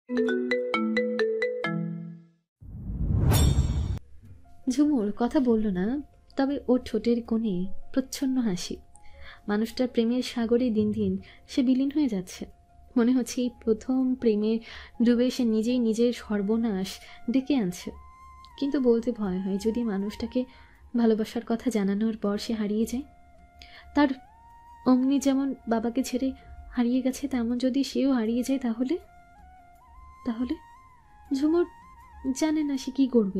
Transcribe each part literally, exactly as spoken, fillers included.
ঝুমুর কথা বলল না, তবে ওর ঠোঁটের কোণে প্রচ্ছন্ন হাসি। মানুষটার প্রেমের সাগরে দিন দিন সে বিলীন হয়ে যাচ্ছে। মনে হচ্ছে এই প্রথম প্রেমে ডুবে সে নিজেই নিজের সর্বনাশ ডেকে আনছে। কিন্তু বলতে ভয় হয়, যদি মানুষটাকে ভালোবাসার কথা জানানোর পর সে হারিয়ে যায়, তার অমনি যেমন বাবাকে ছেড়ে হারিয়ে গেছে তেমন যদি সেও হারিয়ে যায়, তাহলে তাহলে ঝুমুর জানে না সে কী করবে।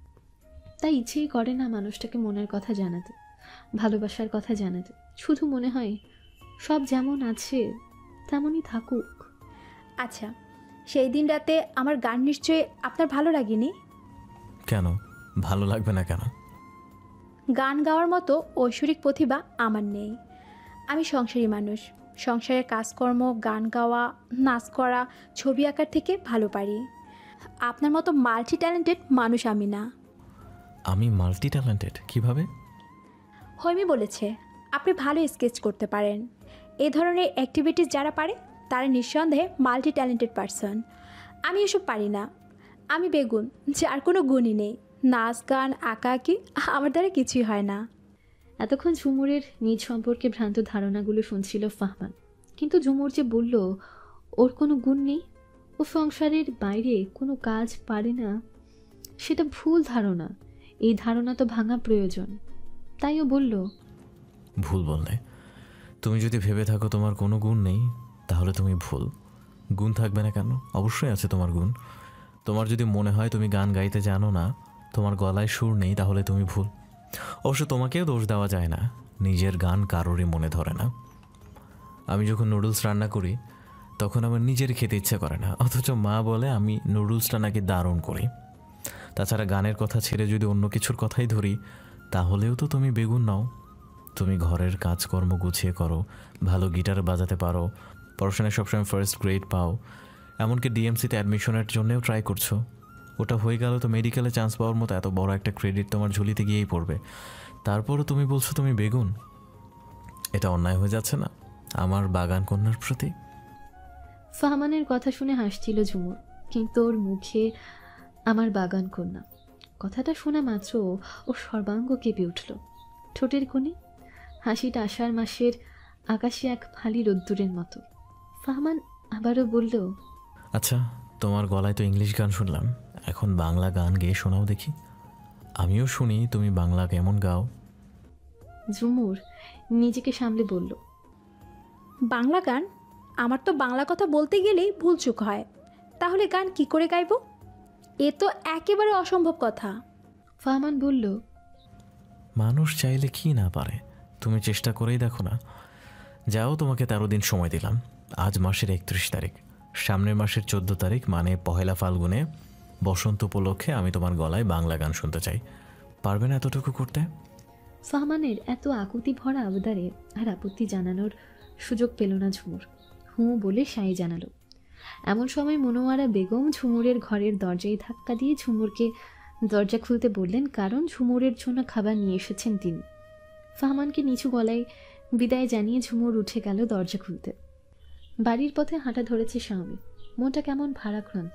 তাই ইচ্ছেই করে না মানুষটাকে মনের কথা জানাতে, ভালোবাসার কথা জানাতে। শুধু মনে হয় সব যেমন আছে তেমনই থাকুক। আচ্ছা, সেই দিন রাতে আমার গান নিশ্চয়ই আপনার ভালো লাগেনি? কেন ভালো লাগবে না কেন? গান গাওয়ার মতো ঐশ্বরিক প্রতিভা আমার নেই। আমি সংসারী মানুষ। সংসারের কাজকর্ম, গান গাওয়া, নাচ করা, ছবি আঁকার থেকে ভালো পারি। আপনার মতো মাল্টি ট্যালেন্টেড মানুষ আমি না। আমি মাল্টি ট্যালেন্টেড কিভাবে? হৈমি বলেছে আপনি ভালো স্কেচ করতে পারেন। এই ধরনের অ্যাক্টিভিটিস যারা পারে তারা নিঃসন্দেহে মাল্টি ট্যালেন্টেড পারসন। আমি এসব পারি না। আমি বেগুন, যার কোনো গুণই নেই। নাচ, গান, আঁকা আঁকি আমার দ্বারা কিছুই হয় না। এতক্ষণ ঝুমুরের নিজ সম্পর্কে ভ্রান্ত ধারণাগুলো শুনছিল ফাহমান। কিন্তু ঝুমুর যে বলল ওর কোনো গুণ নেই, ও সংসারের বাইরে কোনো কাজ পারে না, সেটা ভুল ধারণা। এই ধারণা তো ভাঙা প্রয়োজন। তাই ও বলল, ভুল বললে? তুমি যদি ভেবে থাকো তোমার কোনো গুণ নেই, তাহলে তুমি ভুল। গুণ থাকবে না কেন? অবশ্যই আছে তোমার গুণ। তোমার যদি মনে হয় তুমি গান গাইতে জানো না, তোমার গলায় সুর নেই, তাহলে তুমি ভুল। অবশ্য তোমাকেও দোষ দেওয়া যায় না, নিজের গান কারোরই মনে ধরে না। আমি যখন নুডলস রান্না করি তখন আমার নিজের খেতে ইচ্ছে করে না, অথচ মা বলে আমি নুডলসটা নাকি দারুণ করি। তাছাড়া গানের কথা ছেড়ে যদি অন্য কিছুর কথাই ধরি, তাহলেও তো তুমি বেগুন নাও। তুমি ঘরের কাজকর্ম গুছিয়ে করো, ভালো গিটার বাজাতে পারো, পড়াশোনায় সবসময় ফার্স্ট গ্রেড পাও, এমনকি ডিএমসিতে অ্যাডমিশনের জন্যও ট্রাই করছো। ওটা হয়ে গেল তো মেডিকেলে চান্স পাওয়ার মতো এত বড় একটা ক্রেডিট তোমার ঝুলিতে গিয়েই পড়বে। তারপরও তুমি বলছো তুমি বেগুন। এটা অন্যায় হয়ে যাচ্ছে না আমার বাগান কন্যার প্রতি? ফাহমানের কথা শুনে হাসছিল ঝুমুর, কিন্তু ওর মুখে আমার বাগান কন্যা কথাটা শোনা মাত্র ও সর্বাঙ্গ কেঁপে উঠল। ঠোঁটের কোণে হাসিটা আষাঢ় মাসের আকাশে এক ফালি রোদ্দুরের মতো। ফাহমান আবারও বলল, আচ্ছা, তোমার গলায় তো ইংলিশ গান শুনলাম, এখন বাংলা গান গেয়ে শোনাও দেখি। আমিও শুনি তুমি বাংলা কেমন গাও। ঝুমুর নিজেকে সামলে বলল, বাংলা গান? আমার তো বাংলা কথা বলতে গেলেই ভুলচুক হয়। তাহলে গান কি করে গাইব? এ তো একেবারে অসম্ভব কথা। ফাহমান বলল, মানুষ চাইলে কি না পারে, তুমি চেষ্টা করেই দেখো না। যাও, তোমাকে তেরো দিন সময় দিলাম। আজ মাসের একত্রিশ তারিখ, সামনের মাসের চোদ্দ তারিখ মানে পহেলা ফাল্গুনে বসন্ত উপলক্ষে আমি তোমার গলায় বাংলা গান শুনতে চাই। পারবে না এতটুকু করতে? ফাহমানের এত আকুতি ভরা আবদারে আর আপত্তি জানানোর সুযোগ পেল না ঝুমুর। হুঁ বলে সাই জানালো। এমন সময় মনোয়ারা বেগম ঝুমুরের ঘরের দরজায় ধাক্কা দিয়ে ঝুমুরকে দরজা খুলতে বললেন, কারণ ঝুমুরের জন্য খাবার নিয়ে এসেছেন তিনি। ফাহমানকে নিচু গলায় বিদায় জানিয়ে ঝুমুর উঠে গেল দরজা খুলতে। বাড়ির পথে হাঁটা ধরেছে স্বামী। মনটা কেমন ভারাক্রান্ত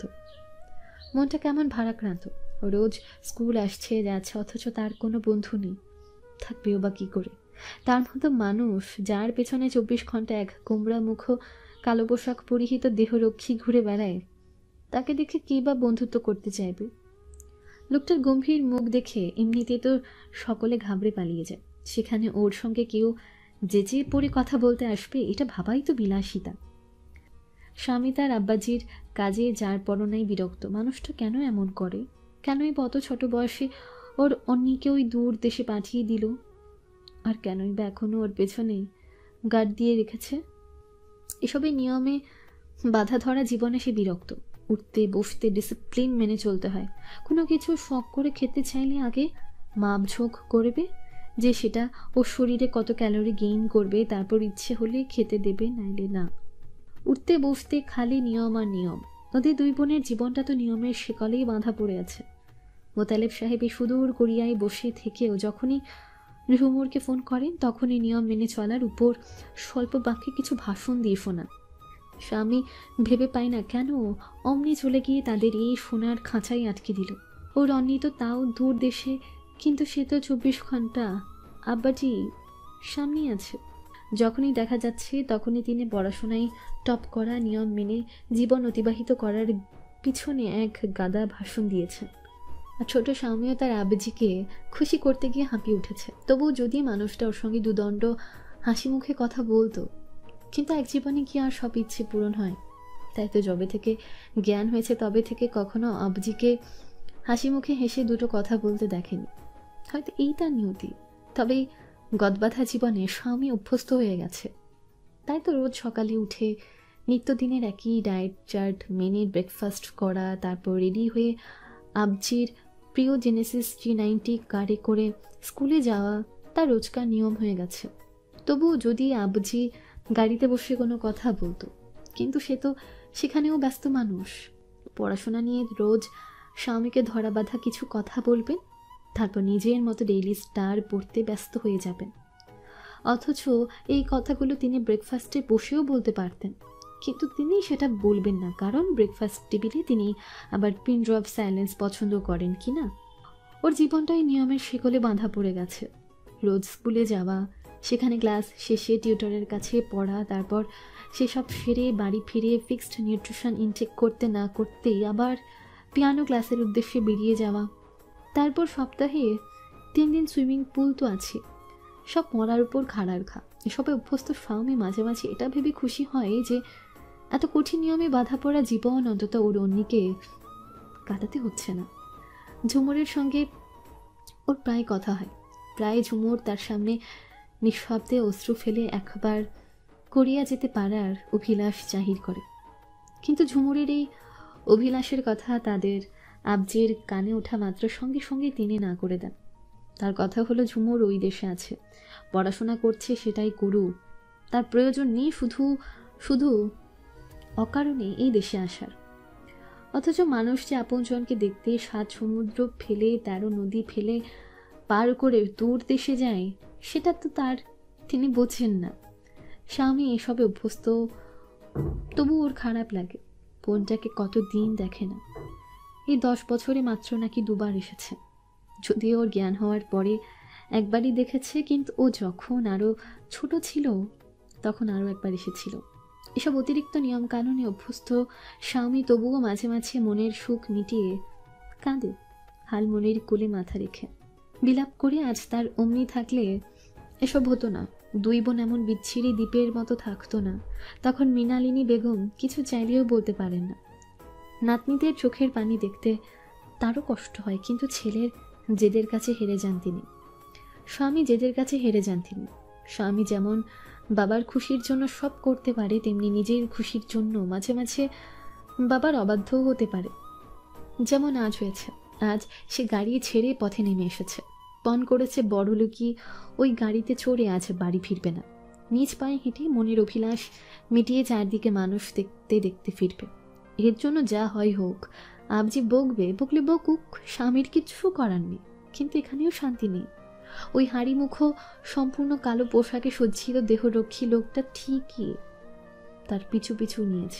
মনটা কেমন ভারাক্রান্ত রোজ স্কুল আসছে যাচ্ছে, অথচ তার কোনো বন্ধু নেই। থাকবেও বা কী করে? তার মতো মানুষ, যার পেছনে চব্বিশ ঘন্টা এক কোমরা মুখ কালো পোশাক পরিহিত দেহরক্ষী ঘুরে বেড়ায়, তাকে দেখে কে বা বন্ধুত্ব করতে চাইবে? লোকটার গম্ভীর মুখ দেখে এমনিতেই তো সকলে ঘাবড়ে পালিয়ে যায়, সেখানে ওর সঙ্গে কেউ যেচে পড়ে কথা বলতে আসবে, এটা ভাবাই তো বিলাসিতা। স্বামী তার আব্বাজির কাজে যার পরনাই বিরক্ত। মানুষটা কেন এমন করে? কেনই বা অত ছোট বয়সে ওর অন্যকে ওই দূর দেশে পাঠিয়ে দিল? আর কেনই বা এখনও ওর পেছনে গার্ড দিয়ে রেখেছে? এসবের নিয়মে বাধা ধরা জীবনে সে বিরক্ত। উঠতে বসতে ডিসিপ্লিন মেনে চলতে হয়। কোনো কিছু শখ করে খেতে চাইলে আগে মাপঝোঁক করবে যে সেটা ওর শরীরে কত ক্যালোরি গেইন করবে, তারপর ইচ্ছে হলে খেতে দেবে, নাইলে না। উঠতে বসতে খালি নিয়ম আর নিয়ম। ওদের দুই বোনের জীবনটা তো নিয়মের শিকলেই বাঁধা পড়ে আছে। মোতালেব সাহেব এই সুদূর কোরিয়ায় বসে থেকেও যখনই ঝুমুরকে ফোন করেন, তখনই নিয়ম মেনে চলার উপর স্বল্প বাক্যে কিছু ভাষণ দিয়ে শোনান। স্বামী ভেবে পায় না কেন অমনি চলে গিয়ে তাদের এই সোনার খাঁচাই আটকে দিল। ওর অন্নি তো তাও দূর দেশে, কিন্তু সে তো চব্বিশ ঘন্টা আব্বাজি সামনেই আছে। যখনই দেখা যাচ্ছে তখনই তিনি পড়াশোনায় টপ করা, নিয়ম মেনে জীবন অতিবাহিত করার পিছনে এক গাদা ভাষণ দিয়েছেন। আর ছোট স্বামীও তার আব্বাজিকে খুশি করতে গিয়ে হাঁপিয়ে উঠেছে। তবুও যদি মানুষটা ওর সঙ্গে দুদণ্ড হাসি মুখে কথা বলতো, কিন্তু এক জীবনে কি আর সব ইচ্ছে পূরণ হয়? তাই তো যবে থেকে জ্ঞান হয়েছে তবে থেকে কখনো আব্বাজিকে হাসি মুখে হেসে দুটো কথা বলতে দেখেনি। হয়তো এই তার নিয়তি। তবে গদবাধা জীবনে স্বামী অভ্যস্ত হয়ে গেছে। তাই তো রোজ সকালে উঠে নিত্যদিনের একই ডায়েট চার্ট মেনে ব্রেকফাস্ট করা, তারপর রেডি হয়ে আবজির প্রিয় জেনেসিস জি নাইনটি কারে করে স্কুলে যাওয়া তার রোজকার নিয়ম হয়ে গেছে। তবুও যদি আবজি গাড়িতে বসে কোনো কথা বলতো, কিন্তু সে তো সেখানেও ব্যস্ত মানুষ। পড়াশোনা নিয়ে রোজ স্বামীকে ধরা বাঁধা কিছু কথা বলবেন, তারপর নিজের মতো ডেইলি স্টার পড়তে ব্যস্ত হয়ে যাবেন। অথচ এই কথাগুলো তিনি ব্রেকফাস্টে বসেও বলতে পারতেন, কিন্তু তিনি সেটা বলবেন না, কারণ ব্রেকফাস্ট টেবিলে তিনি আবার পিন ড্রপ সাইলেন্স পছন্দ করেন কি না। ওর জীবনটাই নিয়মের শিকলে বাঁধা পড়ে গেছে। রোজ স্কুলে যাওয়া, সেখানে ক্লাস শেষে টিউটরের কাছে পড়া, তারপর সেসব সেরে বাড়ি ফিরে ফিক্সড নিউট্রিশন ইনটেক করতে না করতেই আবার পিয়ানো ক্লাসের উদ্দেশ্যে বেরিয়ে যাওয়া। তারপর সপ্তাহে তিন দিন সুইমিং পুল তো আছে। সব মরার উপর খাড়ার খা। এসবে অভ্যস্ত স্বামী মাঝে মাঝে এটা ভেবে খুশি হয় যে এত কঠিন নিয়মে বাধা পড়া জীবন অন্তত ওর অন্যকে কাটাতে হচ্ছে না। ঝুমুরের সঙ্গে ওর প্রায় কথা হয়। প্রায় ঝুমুর তার সামনে নিঃশব্দে অশ্রু ফেলে একবার করিয়া যেতে পারার অভিলাষ জাহির করে। কিন্তু ঝুমুরের এই অভিলাষের কথা তাদের আবজের কানে ওঠা মাত্র সঙ্গে সঙ্গে তিনি না করে দেন। তার কথা হলো ঝুমুর ওই দেশে আছে, পড়াশোনা করছে, সেটাই করুক। তার প্রয়োজন নেই শুধু শুধু অকারণে এই দেশে আসার। অথচ মানুষ যে আপনজনকে দেখতে সাত সমুদ্র ফেলে তেরো নদী ফেলে পার করে দূর দেশে যায়, সেটা তো তার তিনি বোঝেন না। স্বামী এসবে অভ্যস্ত, তবু ওর খারাপ লাগে। বোনটাকে কত দিন দেখে না। এই দশ বছরে মাত্র নাকি দুবার এসেছে। যদিও ওর জ্ঞান হওয়ার পরে একবারই দেখেছে, কিন্তু ও যখন আরও ছোট ছিল তখন আরও একবার এসেছিল। এসব অতিরিক্ত নিয়ম কানুনে অভ্যস্ত স্বামী তবুও মাঝে মাঝে মনের সুখ মিটিয়ে কাঁদে, হাল মনের কোলে মাথা রেখে। বিলাপ করে আজ তার অমনি থাকলে এসব হতো না। দুই বোন এমন বিচ্ছিরি দ্বীপের মতো থাকতো না। তখন মৃণালিনী বেগম কিছু চাইলেও বলতে পারেন না। নাতনিদের চোখের পানি দেখতে তারও কষ্ট হয়, কিন্তু ছেলের জেদের কাছে হেরে যান তিনি। স্বামী জেদের কাছে হেরে যান তিনি। স্বামী যেমন বাবার খুশির জন্য সব করতে পারে, তেমনি নিজের খুশির জন্য মাঝে মাঝে বাবার অবাধ্যও হতে পারে। যেমন আজ হয়েছে। আজ সে গাড়ি ছেড়ে পথে নেমে এসেছে। পণ করেছে বড়লোকি ওই গাড়িতে চড়ে আজ বাড়ি ফিরবে না। নিজ পায়ে হেঁটে মনের অভিলাষ মিটিয়ে চারদিকে মানুষ দেখতে দেখতে ফিরবে। এর জন্য যা হয় হোক, আবজি বকবে, বকলে বকুক, স্বামীর কিচ্ছু করার নেই। কিন্তু এখানেও শান্তি নেই। ওই হাঁড়ি মুখো সম্পূর্ণ কালো পোশাকে সজ্জিত দেহরক্ষী লোকটা ঠিকই তার পিছু পিছু নিয়েছে।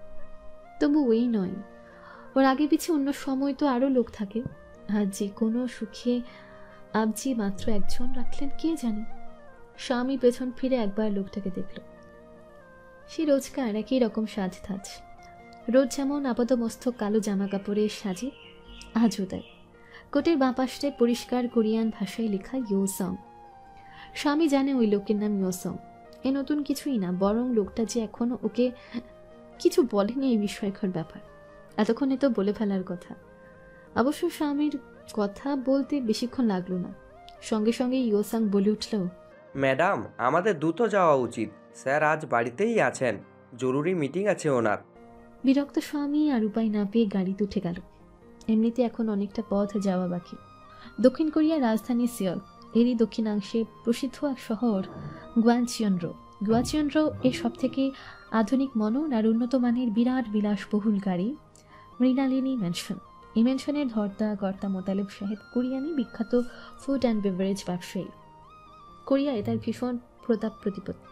তবু ওই নয়, ওর আগে পিছে অন্য সময় তো আরও লোক থাকে। আর যে কোনো সুখে আবজি মাত্র একজন রাখলেন কে জানে। স্বামী পেছন ফিরে একবার লোকটাকে দেখল। সে রোজকার একই রকম সাজ ধাজ। রোজ যেমন আপাতমস্তক কালো জামা কাপড়ে সাজে, আজও তাই। কোটের বাঁ পাশটায় পরিষ্কার কোরিয়ান ভাষায় লেখা ইয়োসং। স্বামী জানে ওই লোকের নাম ইয়োসং। এ নতুন কিছুই না, বরং লোকটা যে এখনো ওকে কিছু বলেনি এই বিস্ময়কর ব্যাপার। এতক্ষণে তো বলে ফেলার কথা। অবশ্য স্বামীর কথা বলতে বেশিক্ষণ লাগলো না। সঙ্গে সঙ্গে ইয়োসাং বলে উঠল, ম্যাডাম, আমাদের দ্রুত যাওয়া উচিত। স্যার আজ বাড়িতেই আছেন, জরুরি মিটিং আছে ওনার। বিরক্ত স্বামী আর উপায় না পেয়ে গাড়িতে উঠে গেল। এমনিতে এখন অনেকটা পথ যাওয়া বাকি। দক্ষিণ কোরিয়ার রাজধানী সিওল, এরই দক্ষিণাংশে প্রসিদ্ধ এক শহর গুয়ানচিয়নরো। গুয়াচিয়নরো এর সব থেকে আধুনিক মনন আর উন্নত মানের বিরাট বিলাসবহুল গাড়ি মৃণালিনী ম্যানশন। এই ম্যানশনের ধর্তা কর্তা মোতালেব সাহেব কোরিয়ানি বিখ্যাত ফুড অ্যান্ড বেভারেজ ব্যবসায়ী। কোরিয়ায় তার ভীষণ প্রতাপ প্রতিপত্তি।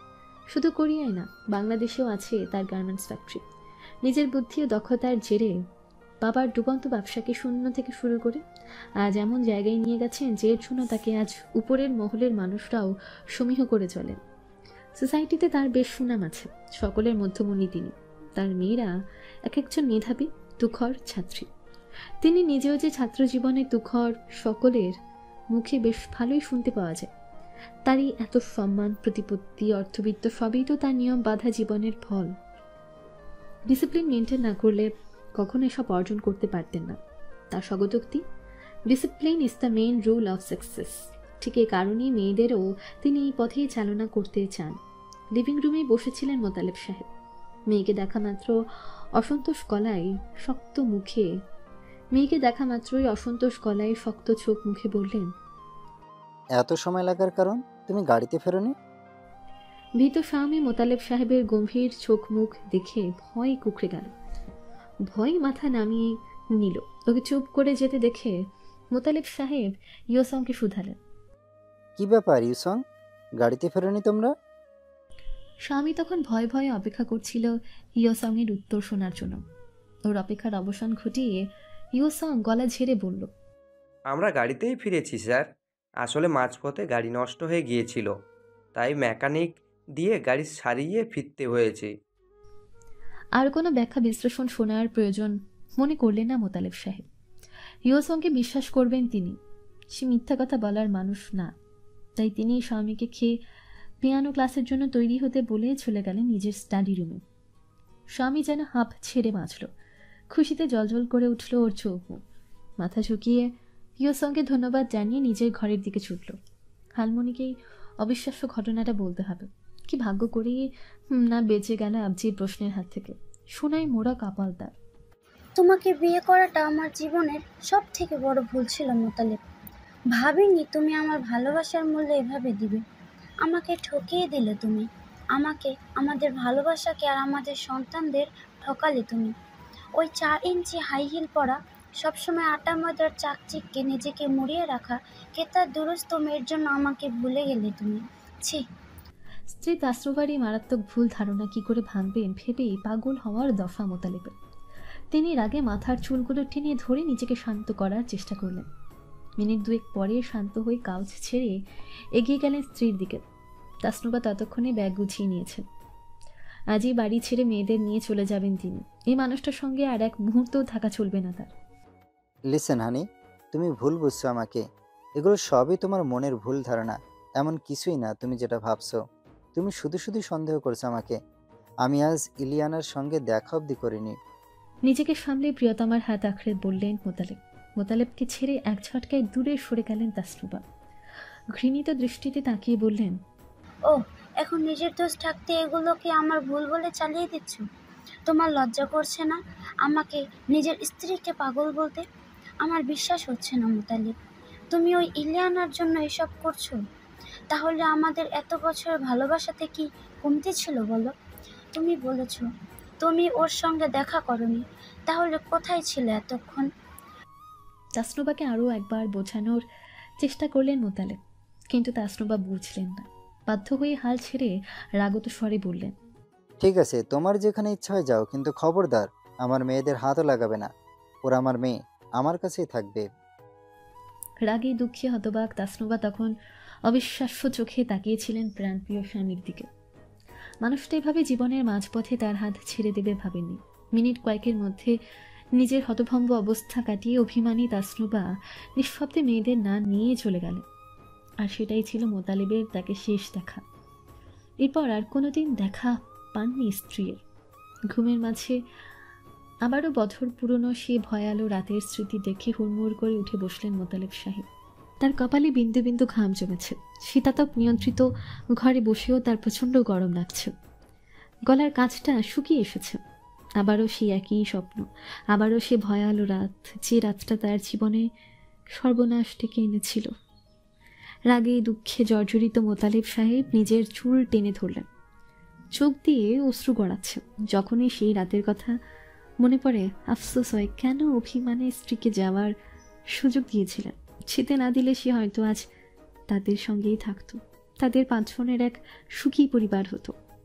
শুধু কোরিয়ায় না, বাংলাদেশেও আছে তার গার্মেন্টস ফ্যাক্টরি। নিজের বুদ্ধি ও দক্ষতার জেরে বাবার ডুবন্ত ব্যবসাকে শূন্য থেকে শুরু করে আজ এমন জায়গায় নিয়ে গেছেন যে জন্য তাকে আজ উপরের মহলের মানুষরাও সমীহ করে চলেন। সোসাইটিতে তার বেশ সুনাম আছে, সকলের মধ্যমণি তিনি। তার মেয়েরা এক একজন মেধাবী তুখর ছাত্রী। তিনি নিজেও যে ছাত্র জীবনে তুখর, সকলের মুখে বেশ ভালোই শুনতে পাওয়া যায়। তারই এত সম্মান, প্রতিপত্তি, অর্থবিত্ত সবই তো তার নিয়ম বাঁধা জীবনের ফল। ডিসিপ্লিন মেনটেন না করলে কখনো এসব অর্জন করতে পারতেন না। তার স্বগতোক্তি, discipline is the main rule of success. ঠিক এই কারণেই মেয়েদেরও তিনি এই পথেই চালনা করতে চান। লিভিং রুমেই বসেছিলেন মোতালেব সাহেব। মেয়েকে দেখা মাত্র অসন্তোষ গলায় শক্ত মুখে মেয়েকে দেখা মাত্রই অসন্তোষ গলায় শক্ত চোখ মুখে বললেন, এত সময় লাগার কারণ? তুমি গাড়িতে ফেরোনি? ভীত স্বামী মোতালেব সাহেবের গম্ভীর চোখ মুখ দেখে ভয় কুকড়ে গেল। ভয় মাথা নামিয়ে নিল। ওকে চুপ করে যেতে দেখে মোতালেব সাহেব ইয়োসংকে শুধালেন, কি ব্যাপার ইউসং, গাড়িতে ফেরোনি তোমরা? স্বামী তখন ভয়ে ভয়ে অপেক্ষা করছিল ইয়োসং এর উত্তর শোনার জন্য। ওর অপেক্ষার অবসান ঘটিয়ে ইয়োসং গলা ঝেড়ে বলল, আমরা গাড়িতেই ফিরেছি স্যার। আসলে মাঝপথে গাড়ি নষ্ট হয়ে গিয়েছিল, তাই মেকানিক দিয়ে গাড়ি সারিয়ে ফিরতে হয়েছে। আর কোনো ব্যাখ্যা বিশ্লেষণ শোনার প্রয়োজন মনে করলেন না মোতালেব সাহেব। ইয়োসংকে বিশ্বাস করবেন তিনি, সে মিথ্যা কথা বলার মানুষ না। তাই তিনি স্বামীকে খেয়ে পিয়ানো ক্লাসের জন্য তৈরি হতে বলে চলে গেলেন নিজের স্টাডি রুমে। স্বামী যেন হাঁপ ছেড়ে বাঁচল। খুশিতে জলজল করে উঠল ওর চোখ মুখ। মাথা ঝুঁকিয়ে ইয়োসংকে ধন্যবাদ জানিয়ে নিজের ঘরের দিকে ছুটল। হালমনিকেই অবিশ্বাস্য ঘটনাটা বলতে হবে। কি ভাগ্য করেই না বেঁচে গেল আবজির প্রশ্নের হাত থেকে। শোনায় মোড়া কপাল তার। তোমাকে বিয়ে করাটা আমার জীবনের সব থেকে বড় ভুল ছিল মোতালেব। ভাবিনি তুমি আমার ভালোবাসার মূল্য এভাবে দিবে। আমাকে ঠকিয়ে দিলে তুমি, আমাকে, আমাদের ভালোবাসাকে আর আমাদের সন্তানদের ঠকালে তুমি। ওই চার ইঞ্চি হাই হিল পরা, সবসময় আটা ময়দার চাকচিককে নিজেকে মুড়িয়ে রাখা কেতার দুরস্ত মেয়ের জন্য আমাকে ভুলে গেলে তুমি। ছি। স্ত্রী তাসরুবারই মারাত্মক ভুল ধারণা কি করে ভাঙবেন ভেবেই পাগল হওয়ার দফা মোতালেবের। তিনি রাগে মাথার চুলগুলো টেনে ধরে নিজেকে শান্ত করার চেষ্টা করলেন। মিনিট দুয়েক পরে শান্ত হয়ে কাউচ ছেড়ে এগিয়ে গেলেন স্ত্রীর দিকে। তাসনুবা ততক্ষণে ব্যাগ গুছিয়ে নিয়েছেন। আজই বাড়ি ছেড়ে মেয়েদের নিয়ে চলে যাবেন তিনি। এই মানুষটার সঙ্গে আর এক মুহূর্তও থাকা চলবে না তার। লিসেন হানি, তুমি ভুল বুঝছো আমাকে। এগুলো সবই তোমার মনের ভুল ধারণা, এমন কিছুই না তুমি যেটা ভাবছো। তুমি শুধু শুধু সন্দেহ করছো আমাকে। আমি আজ ইলিয়ানার সঙ্গে দেখা অবধি করিনি। নিজেকে সামলে প্রিয়তমার হাত আঁকড়ে বললেন মোতালেব। মোতালেবকে ছেড়ে এক ঝটকায় দূরে সরে গেলেন তাসনুবা। ঘৃণিত দৃষ্টিতে তাকিয়ে বললেন, ও, এখন নিজের দোষ থাকতে এগুলোকে আমার ভুল বলে চালিয়ে দিচ্ছ? তোমার লজ্জা করছে না আমাকে নিজের স্ত্রীকে পাগল বলতে? আমার বিশ্বাস হচ্ছে না মোতালেব, তুমি ওই ইলিয়ানার জন্য এসব করছো। তাহলে আমাদের এত বছর ভালোবাসাতে কি কমতি ছিল বলো? তুমি বলেছ তুমি ওর সঙ্গে দেখা করনি, তাহলে কোথায় ছিলে এতক্ষণ? তাসনুবাকে আরও একবার বোঝানোর চেষ্টা করলেন মোতালেব, কিন্তু তাসনুবা বুঝলেন না। বাধ্য হয়ে হাল ছেড়ে রাগত স্বরে বললেন, ঠিক আছে, তোমার যেখানে ইচ্ছা হয় যাও, কিন্তু খবরদার আমার মেয়েদের হাতও লাগাবে না। ওরা আমার মেয়ে, আমার কাছেই থাকবে। রাগে দুঃখে হতবাক তাসনুবা তখন অবিশ্বাস্য চোখে তাকিয়েছিলেন প্রাণপ্রিয় স্বামীর দিকে। মানুষটা এভাবে জীবনের মাঝপথে তার হাত ছেড়ে দেবে ভাবেননি। মিনিট কয়েকের মধ্যে নিজের হতভম্ব অবস্থা কাটিয়ে অভিমানী তাসনুবা নিঃশব্দে মেয়েদের না নিয়ে চলে গেলেন। আর সেটাই ছিল মোতালেবের তাকে শেষ দেখা। এরপর আর কোনোদিন দেখা পাননি স্ত্রীর। ঘুমের মাঝে আবারও বছর পুরনো সে ভয়ালো রাতের স্মৃতি দেখে হুড়মুড় করে উঠে বসলেন মোতালেব সাহেব। তার কপালে বিন্দু বিন্দু ঘাম জমেছে। শীতাতপ নিয়ন্ত্রিত ঘরে বসেও তার প্রচণ্ড গরম লাগছে। গলার কাছটা শুকিয়ে এসেছে। আবারও সেই একই স্বপ্ন, আবারও সে ভয়ালো রাত, যে রাতটা তার জীবনে সর্বনাশ ডেকে এনেছিল। রাগে দুঃখে জর্জরিত মোতালেব সাহেব নিজের চুল টেনে ধরলেন। চোখ দিয়ে অশ্রু গড়াচ্ছে। যখনই সেই রাতের কথা মনে পড়ে আফসোস হয়, কেন অভিমানে স্ত্রীকে যাওয়ার সুযোগ দিয়েছিলেন। যেতে না দিলে সে হয়তো আজ তাদের সঙ্গেই থাকতো, তাদের পাঁচজনের এক সুখী পরিবার হতো।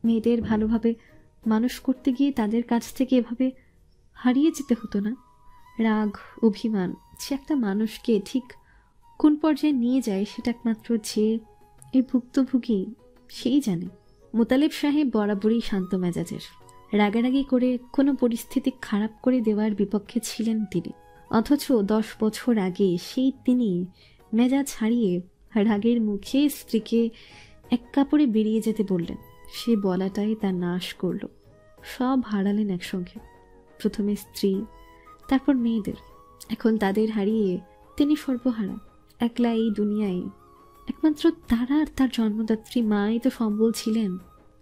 মেয়েদের ভালোভাবে মানুষ করতে গিয়ে তাদের কাছ থেকে এভাবে হারিয়ে যেতে হতো না? রাগ, অভিমান সে একটা মানুষকে ঠিক কোন পর্যায়ে নিয়ে যায় সেটা একমাত্র যে এই ভুক্তভোগী সেই জানে। মোতালেব সাহেব বরাবরই শান্ত মেজাজের। রাগারাগি করে কোনো পরিস্থিতি খারাপ করে দেওয়ার বিপক্ষে ছিলেন তিনি, অথচ দশ বছর আগে সেই তিনি মেজাজ হারিয়ে রাগের মুখে স্ত্রীকে এক কাপড়ে বেরিয়ে যেতে বললেন। সে বলাটাই তার নাশ করল। সব হারালেন একসঙ্গে, প্রথমে স্ত্রী, তারপর মেয়েদের। এখন তাদের হারিয়ে তিনি সর্বহারা, একলা এই দুনিয়ায়। একমাত্র তারা আর তার জন্মদাত্রী মাই তো সম্বল ছিলেন।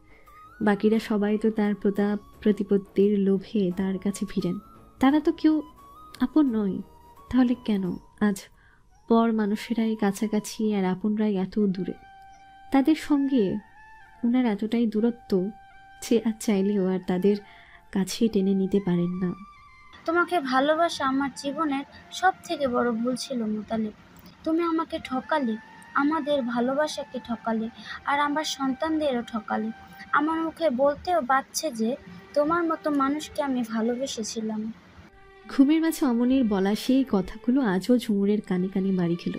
বাকিরা সবাই তো তার প্রতাপ প্রতিপত্তির লোভে তার কাছে ভিড়েন। তারা তো কেউ আপন নয়। তাহলে কেন আজ পর মানুষেরাই কাছাকাছি আর আপনরাই এত দূরে? তাদের সঙ্গে ওনার এতটাই দূরত্ব সে আর চাইলেও আর তাদের কাছে টেনে নিতে পারেন না। তোমাকে ভালোবাসা আমার জীবনের সব থেকে বড় ভুল ছিল মোতালেব। তুমি আমাকে ঠকালে, আমাদের ভালোবাসাকে ঠকালে, আর আমার সন্তানদেরও ঠকালে। আমার মুখে বলতেও বাচ্ছে যে তোমার মতো মানুষকে আমি ভালোবেসেছিলাম। ঘুমের মাঝে অমনির বলা সেই কথাগুলো আজও ঝুমুরের কানে কানে বাড়ি খেল।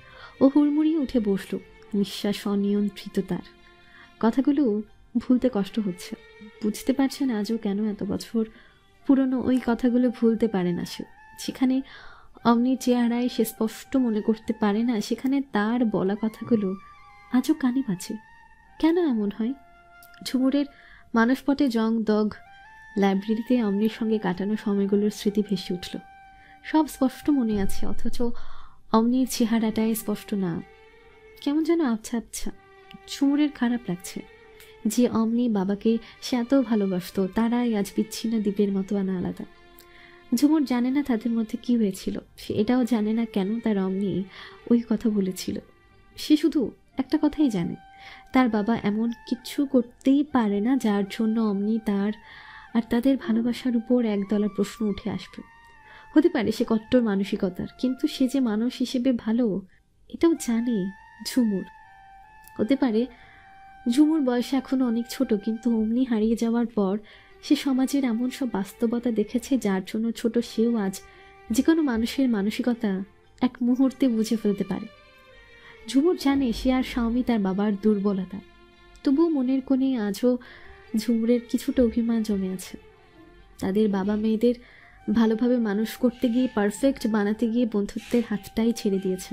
ও হুড়মুড়িয়ে উঠে বসল, নিঃশ্বাস অনিয়ন্ত্রিত। তার কথাগুলো ভুলতে কষ্ট হচ্ছে। বুঝতে পারছেন আজও কেন এত বছর পুরনো ওই কথাগুলো ভুলতে পারে না সে। সেখানে অমনির চেহারায় সে স্পষ্ট মনে করতে পারে না, সেখানে তার বলা কথাগুলো আজও কানে বাজে। কেন এমন হয়? ঝুমুরের মানসপটে জং দগ লাইব্রেরিতে অমনির সঙ্গে কাটানো সময়গুলোর স্মৃতি ভেসে উঠল। সব স্পষ্ট মনে আছে, অথচ অমনির চেহারাটাই স্পষ্ট না। কেমন যেন আবছা আবছা। ঝুমুরের খারাপ লাগছে যে অমনি বাবাকে সে এত ভালোবাসত, তারাই আজ বিচ্ছিন্ন দ্বীপের মতো আনা আলাদা। ঝুমুর জানে না তাদের মধ্যে কি হয়েছিল। সে এটাও জানে না কেন তার অমনি ওই কথা বলেছিল। সে শুধু একটা কথাই জানে, তার বাবা এমন কিছু করতেই পারে না যার জন্য অমনি তার আর তাদের ভালোবাসার উপর একদলা প্রশ্ন উঠে আসবে। হতে পারে সে কট্টর মানসিকতার, কিন্তু সে যে মানুষ হিসেবে ভালো এটাও জানে ঝুমুর। হতে পারে ঝুমুর বয়সে এখনো অনেক ছোট, কিন্তু অমনি হারিয়ে যাওয়ার পর সে সমাজের এমন সব বাস্তবতা দেখেছে যার জন্য ছোট সেও আজ যে কোনো মানুষের মানসিকতা এক মুহূর্তে বুঝে ফেলতে পারে। ঝুমুর জানে সে আর স্বামী তার বাবার দুর্বলতা, তবুও মনের কোণে আজও ঝুমুরের কিছুটা অভিমান জমে আছে। তাদের বাবা মেয়েদের ভালোভাবে মানুষ করতে গিয়ে, পারফেক্ট বানাতে গিয়ে বন্ধুত্বের হাতটাই ছেড়ে দিয়েছেন।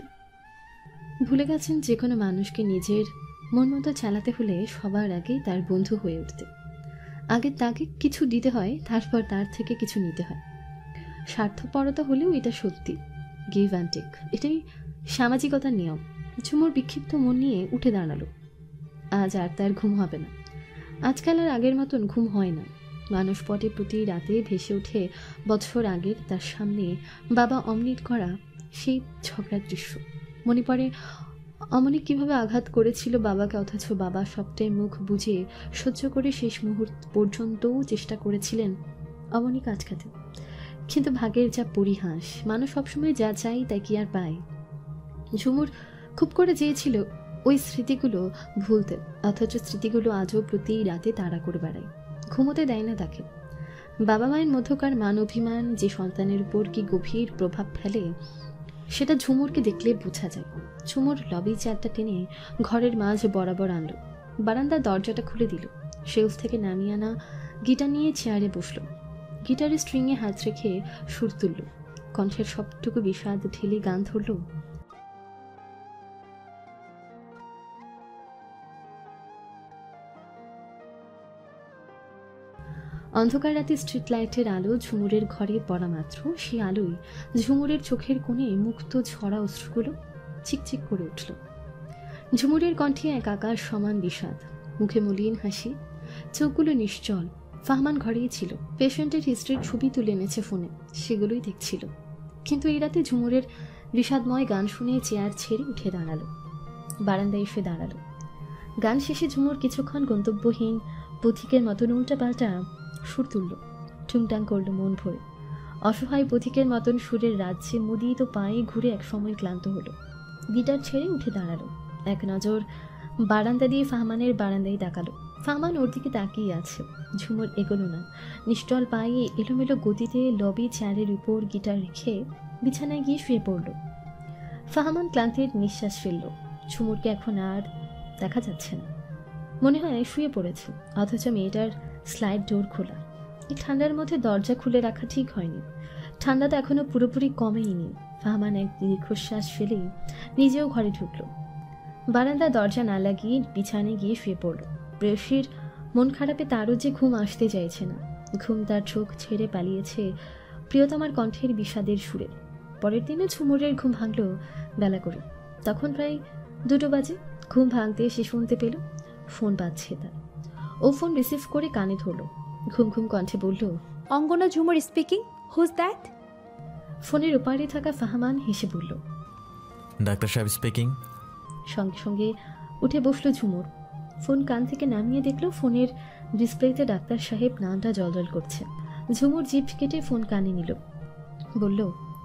ভুলে গেছেন যে কোনো মানুষকে নিজের মন মতো চালাতে হলে সবার আগে তার বন্ধু হয়ে উঠতে। আগে তাকে কিছু দিতে হয়, তারপর তার থেকে কিছু নিতে হয়। স্বার্থপরতা হলেও এটা সত্যি, গিভ অ্যান্ড টেক, এটাই সামাজিকতার নিয়ম। ঝুমুর বিক্ষিপ্ত মন নিয়ে উঠে দাঁড়ালো। আজ আর তার ঘুম হবে না। আজকাল আর আগের মতন ঘুম হয় না। মানসপটে প্রতি রাতে ভেসে ওঠে বছর আগের তার সামনে বাবা অমনির করা সেই ঝগড়ার দৃশ্য। মনে পড়ে অমনি কিভাবে আঘাত করেছিল বাবাকে, অথচ বাবা সবটাই মুখ বুঝে সহ্য করে শেষ মুহূর্ত পর্যন্তও চেষ্টা করেছিলেন অমনি কাজ খাতে। কিন্তু ভাগের যা পরিহাস, মানুষ সবসময় যা চাই তাই কি আর পায়। ঝুমুর খুব করে চেয়েছিল ওই স্মৃতিগুলো ভুলতে, অথচ স্মৃতিগুলো আজও প্রতি রাতে তাড়া করে বেড়ায়, ঘুমোতে দেয় না তাকে। বাবা মায়ের মধ্যকার মান অভিমান যে সন্তানের উপর কি গভীর প্রভাব ফেলে সেটা ঝুমুরকে দেখলে বোঝা যায়। ঝুমুর লবি চেয়ারটা টেনে ঘরের মাঝ বরাবর আনলো, বারান্দার দরজাটা খুলে দিল, শেলফ থেকে নামিয়ে আনা গিটার নিয়ে চেয়ারে বসলো। গিটারের স্ট্রিংয়ে হাত রেখে সুর তুলল, কণ্ঠের সবটুকু বিষাদ ঢেলে গান ধরল। অন্ধকার রাতে স্ট্রিট লাইটের আলো ঝুমুরের ঘরে পড়া মাত্র সেই আলোয় ঝুমুরের চোখের কোণে মুক্ত ঝরা অশ্রুগুলো চিকচিক করে উঠল। ঝুমুরের কণ্ঠে এক আকাশ সমান বিষাদ, মুখে মলিন হাসি, চোখগুলো নিশ্চল। ফাহমান ঘরেই ছিল, পেশেন্টের হিস্ট্রির ছবি তুলে এনেছে ফোনে, সেগুলোই দেখছিল। কিন্তু এই রাতে ঝুমুরের বিষাদময় গান শুনে চেয়ার ছেড়ে উঠে দাঁড়ালো, বারান্দায় এসে দাঁড়ালো। গান শেষে ঝুমুর কিছুক্ষণ গন্তব্যহীন পথিকের মতন উল্টা পাল্টা সুর তুলল, টুংটাং করলো মন ভরে। অসহায় পথিকের মতন সুরের রাজ্যে মুদিত পায়ে ঘুরে এক সময় ক্লান্ত হলো, গিটার ছেড়ে উঠে দাঁড়ালো। এক নজর বারান্দা দিয়ে ফাহমানের বারান্দায় তাকালো। ফাহমান ওর দিকে তাকিয়ে আছে। ঝুমুর এগোলো না, নিশ্চল পায়ে এলোমেলো গতিতে লবি চেয়ারের উপর গিটার রেখে বিছানায় গিয়ে শুয়ে পড়ল। ফাহমান ক্লান্তির নিঃশ্বাস ফেলল। ঝুমুরকে এখন আর দেখা যাচ্ছে না, মনে হয় শুয়ে পড়েছে, অথচ মেয়েটার স্লাইড ডোর খোলা। এই ঠান্ডার মধ্যে দরজা খুলে রাখা ঠিক হয়নি। ঠান্ডাটা এখনো পুরোপুরি কমেইনি। ফাহমান এক দীর্ঘশ্বাস ফেলেই নিজেও ঘরে ঢুকল। বারান্দা দরজা না লাগিয়ে বিছানায় গিয়ে শুয়ে পড়ল। প্রেয়সীর মন খারাপে তারও যে ঘুম আসতে চাইছে না। ঘুম তার চোখ ছেড়ে পালিয়েছে প্রিয়তমার কণ্ঠের বিষাদের সুরে। পরের দিনে ঝুমুরের ঘুম ভাঙল বেলা করে। তখন প্রায় দুটো বাজে। ঘুম ভাঙতে সে শুনতে পেল ফোন বাজছে তার। ও ফোন রিসিভ করে কানে ধরল। ঘুম ঘুম কণ্ঠে বলল, Angana Jhumur speaking, who's that? ফোনের ওপারে থাকা ফাহমান হেসে বলল, ডাক্তার সাহেব স্পিকিং। সঙ্গে সঙ্গে উঠে বসলো ঝুমুর। ফোন কান থেকে নামিয়ে দেখলো ফোনের ডিসপ্লেতে ডাক্তার সাহেব নামটা জলজল করছে। ঝুমুর জিভ কেটে ফোন কানে নিল, বলল,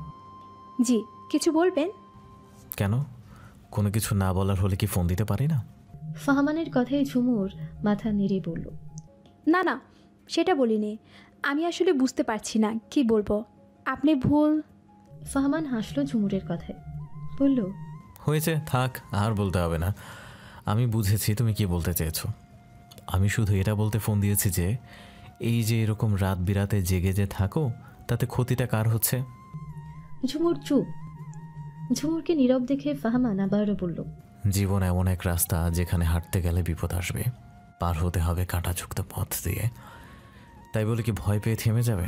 জি, কিছু বলবেন? কেন, কোনো কিছু না বলার হলে কি ফোন দিতে পারি না? ফাহমানের কথায় ঝুমুর মাথা নেড়ে বলল, না না, সেটা বলিনি। আমি আসলে বুঝতে পারছি না কি বলবো। আপনি ভুল। ফাহমান হাসলো ঝুমুরের কথায়, বলল, হয়েছে, থাক, আর বলতে হবে না। আমি বুঝেছি তুমি কি বলতে চেয়েছো। আমি শুধু এটা বলতে ফোন দিয়েছি যে এই যে এরকম রাত বিরাতে জেগে যে থাকো, তাতে ক্ষতিটা কার হচ্ছে? ঝুমুর চুপ। ঝুমুরকে নীরব দেখে ফাহমান আবারও বলল, জীবন এমন এক রাস্তা যেখানে হাঁটতে গেলে বিপদ আসবে, পার হতে হবে কাঁটাযুক্ত পথ দিয়ে। তাই বলে কি ভয় পেয়ে থেমে যাবে?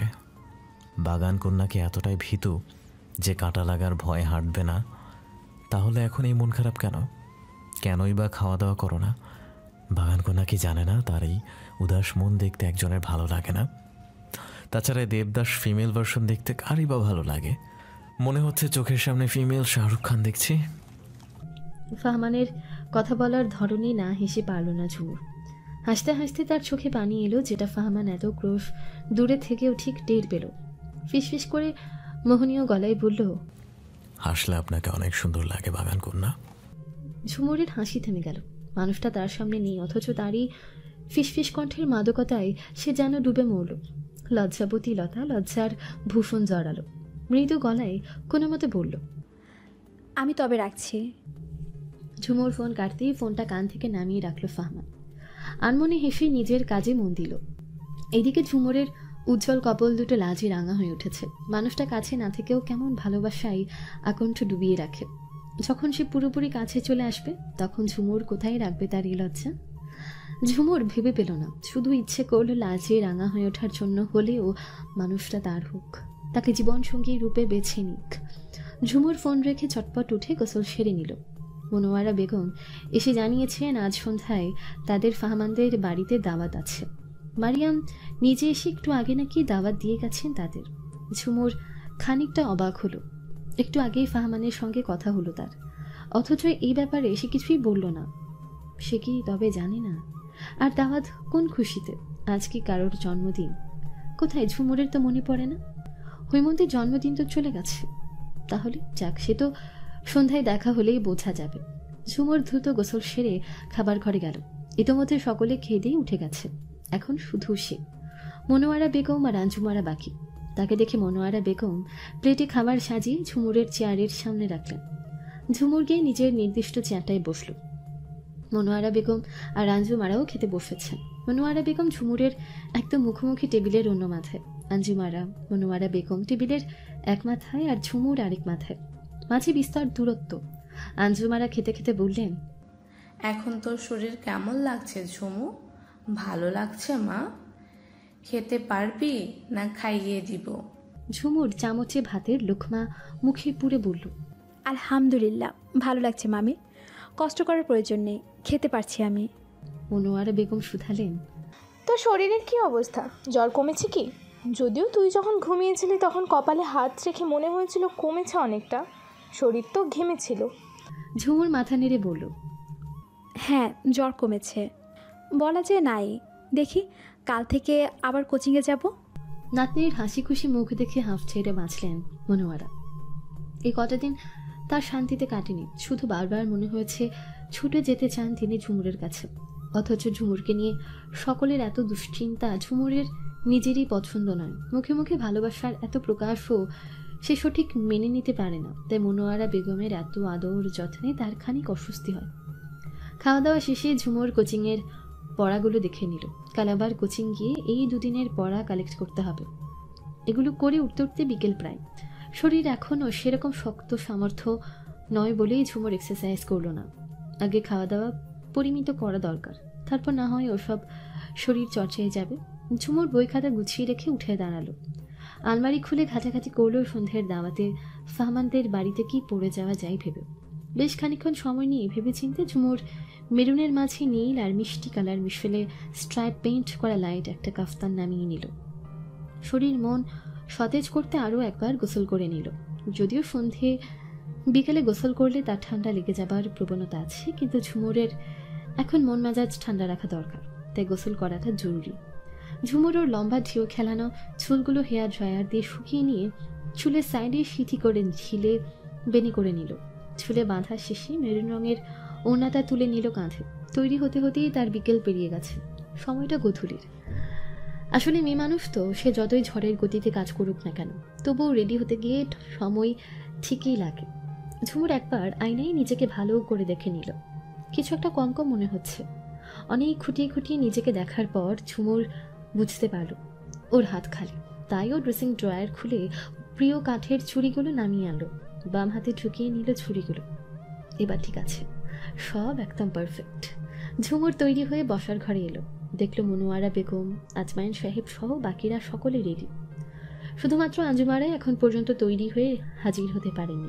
বাগান কন্যা কি এতটাই ভীতু যে কাঁটা লাগার ভয় হাঁটবে না? তাহলে এখন এই মন খারাপ কেন? কেনই বা খাওয়া দাওয়া করো না? বাগান কন্যা কি জানে না তার এই উদাস মন দেখতে একজনের ভালো লাগে না? তাছাড়া দেবদাস ফিমেল ভার্সন দেখতে কারই বা ভালো লাগে? মনে হচ্ছে চোখের সামনে ফিমেল শাহরুখ খান দেখছি। ফাহমানের কথা বলার ধরনে না হেসে পারল না ঝুমুর। হাসতে হাসতে তার চোখে পানি এলো, যেটা ফাহমান এত ক্রোশ দূরে থেকেও ঠিক টের পেল। ফিসফিস করে মোহনীয় গলায় বলল, হাসলে আপনাকে অনেক সুন্দর লাগে বাগান কন্যা। ঝুমুরের হাসি থেমে গেল। মানুষটা তার সামনে নেই, অথচ তারই ফিসফিস কণ্ঠের মাদকতায় সে যেন ডুবে মরল। লজ্জাবতী লতা লজ্জার ভূষণ জড়ালো। মৃদু গলায় কোনো মতে বলল, আমি তবে রাখছি। ঝুমুর ফোন কাটতেই ফোনটা কান থেকে নামিয়ে রাখল ফাহমান। আনমনে হেসে নিজের কাজে মন দিল। এইদিকে ঝুমুরের উজ্জ্বল কপল দুটো লাজে রাঙা হয়ে উঠেছে। মানুষটা কাছে না থেকেও কেমন ভালোবাসায় আকণ্ঠ ডুবিয়ে রাখে। যখন সে পুরোপুরি কাছে চলে আসবে তখন ঝুমুর কোথায় রাখবে তার এই লজ্জা? ঝুমুর ভেবে পেল না, শুধু ইচ্ছে করলো লাজে রাঙা হয়ে ওঠার জন্য হলেও মানুষটা তার হোক, তাকে জীবনসঙ্গী রূপে বেছে নিক। ঝুমুর ফোন রেখে চটপট উঠে গোসল সেরে নিল। মনোয়ারা বেগম এসে জানিয়েছেন আজ সন্ধ্যায় তাদের ফাহমানদের বাড়িতে দাওয়াত আছে। মারিয়াম নিজে এসে একটু আগে নাকি দাওয়াত দিয়ে গেছেন তাদের। ঝুমুর খানিকটা অবাক হলো। একটু আগেই ফাহমানের সঙ্গে কথা হলো তার, অথচ এই ব্যাপারে সে কিছুই বলল না। সে কি তবে জানে না? আর দাওয়াত কোন খুশিতে? আজ কি কারোর জন্মদিন? কোথায়? ঝুমুরের তো মনে পড়ে না। হৈমন্তীর জন্মদিন তো চলে গেছে। তাহলে যাক, সে তো সন্ধ্যায় দেখা হলেই বোঝা যাবে। ঝুমুর দ্রুত গোসল সেরে খাবার ঘরে গেল। ইতোমধ্যে সকলে খেয়ে দিয়ে উঠে গেছে। এখন শুধু সে, মনোয়ারা বেগম আর আঞ্জুমারা বাকি। তাকে দেখে মনোয়ারা বেগম প্লেটে খাবার সাজিয়ে ঝুমুরের চেয়ারের সামনে রাখলেন। ঝুমুর গিয়ে নিজের নির্দিষ্ট চেয়ারটায় বসল। মনোয়ারা বেগম আর আঞ্জুমারাও খেতে বসেছেন। মনোয়ারা বেগম ঝুমুরের একদম মুখোমুখি টেবিলের অন্য মাথায়, আঞ্জুমারা মনোয়ারা বেগম টেবিলের এক মাথায় আর ঝুমুর আরেক মাথায়, মাঝে বিস্তর দূরত্ব। আঞ্জুমারা খেতে খেতে বললেন, এখন তোর শরীর কেমন লাগছে ঝুমু? ভালো লাগছে মা? খেতে পারবি না খাইয়ে দিব? ঝুমুর চামচে ভাতের লোকমা মুখে পুরে বলল, আলহামদুলিল্লাহ, ভালো লাগছে মামি। কষ্ট করার প্রয়োজন নেই, খেতে পারছি আমি। মনোয়ারা বেগম শুধালেন, তোর শরীরের কি অবস্থা? জ্বর কমেছে কি? যদিও তুই যখন ঘুমিয়েছিলি তখন কপালে হাত রেখে মনে হয়েছিল কমেছে অনেকটা, শরীর তো ঘেমেছিল। ঝুমুর মাথা নেড়ে বলল, হ্যাঁ, জ্বর কমেছে বলা যে নাই। দেখি কাল থেকে আবার কোচিংয়ে যাব। নাতনির হাসি খুশি মুখ দেখে হাঁফ ছেড়ে বাঁচলেন মনোয়ারা। এই কটা দিন তার শান্তিতে কাটেনি। শুধু বারবার মনে হয়েছে ছুটে যেতে চান তিনি ঝুমুরের কাছে। অথচ ঝুমুরকে নিয়ে সকলের এত দুশ্চিন্তা ঝুমুরের নিজেরই পছন্দ নয়। মুখে মুখে ভালোবাসার এত প্রকাশও সে সঠিক মেনে নিতে পারে না, তাই মনোয়ারা বেগমের এত আদর যত্নে তার খানিক অস্বস্তি হয়। খাওয়া দাওয়া শেষে ঝুমুর কোচিংয়ের পড়াগুলো দেখে নিল। কাল আবার কোচিং গিয়ে এই দুদিনের পড়া কালেক্ট করতে হবে। এগুলো করে উঠতে উঠতে বিকেল প্রায়। শরীর এখনও সেরকম শক্ত সামর্থ্য নয় বলেই ঝুমুর এক্সারসাইজ করলো না। আগে খাওয়া দাওয়া পরিমিত করা দরকার, তারপর না হয় ওসব শরীর চর্চায় যাবে। ঝুমুর বই খাতা গুছিয়ে রেখে উঠে দাঁড়ালো। আলমারি খুলে ঘাটাঘাটি করলো সন্ধ্যের দাওয়াতে ফাহমানদের বাড়িতে কি পড়ে যাওয়া যায় ভেবে। বেশ খানিকক্ষণ সময় নিয়ে ভেবে চিনতে ঝুমুর মেরুনের মাঝে নীল আর মিষ্টি কালার মিশলে স্ট্রাইপ পেইন্ট করা লাইট একটা কাফতান নামিয়ে নিল। শরীর মন সতেজ করতে আরও একবার গোসল করে নিল। যদিও সন্ধে বিকেলে গোসল করলে তার ঠান্ডা লেগে যাবার প্রবণতা আছে, কিন্তু ঝুমুরের এখন মন মেজাজ ঠান্ডা রাখা দরকার, তাই গোসল করাটা জরুরি। ঝুমুর ওর লম্বা ঢিও খেলানো চুলগুলো হেয়ার ড্রায়ার দিয়ে শুকিয়ে নিয়ে চুলের সাইডে সিথি করে ঝিলে বেনি করে নিল। চুলে বাঁধা শেষে মেরুন রঙের ওড়নাটা তুলে নিল কাঁধে। তৈরি হতে হতেই তার বিকেল পেরিয়ে গেছে, সময়টা গোধূলির। আসলে মেয়ে মানুষ তো, সে যতই ঝড়ের গতিতে কাজ করুক না কেন, তবুও রেডি হতে গিয়ে সময় ঠিকই লাগে। ঝুমুর একবার আয়নায় নিজেকে ভালো করে দেখে নিল। কিছু একটা কম কম মনে হচ্ছে। অনেক খুঁটিয়ে খুঁটিয়ে নিজেকে দেখার পর ঝুমুর বুঝতে পারল ওর হাত খালি। তাই ও ড্রেসিং ড্রয়ার খুলে প্রিয় কাঠের ছুরিগুলো নামিয়ে আনলো, বাম হাতে ঢুকিয়ে নিল ছুরিগুলো। এবার ঠিক আছে, সব একদম পারফেক্ট। ঝুমুর তৈরি হয়ে বসার ঘরে এলো। দেখলো মনোয়ারা বেগম, আজমাইন সাহেব সহ বাকিরা সকলে রেডি। শুধুমাত্র আঞ্জুমারাই এখন পর্যন্ত তৈরি হয়ে হাজির হতে পারেনি।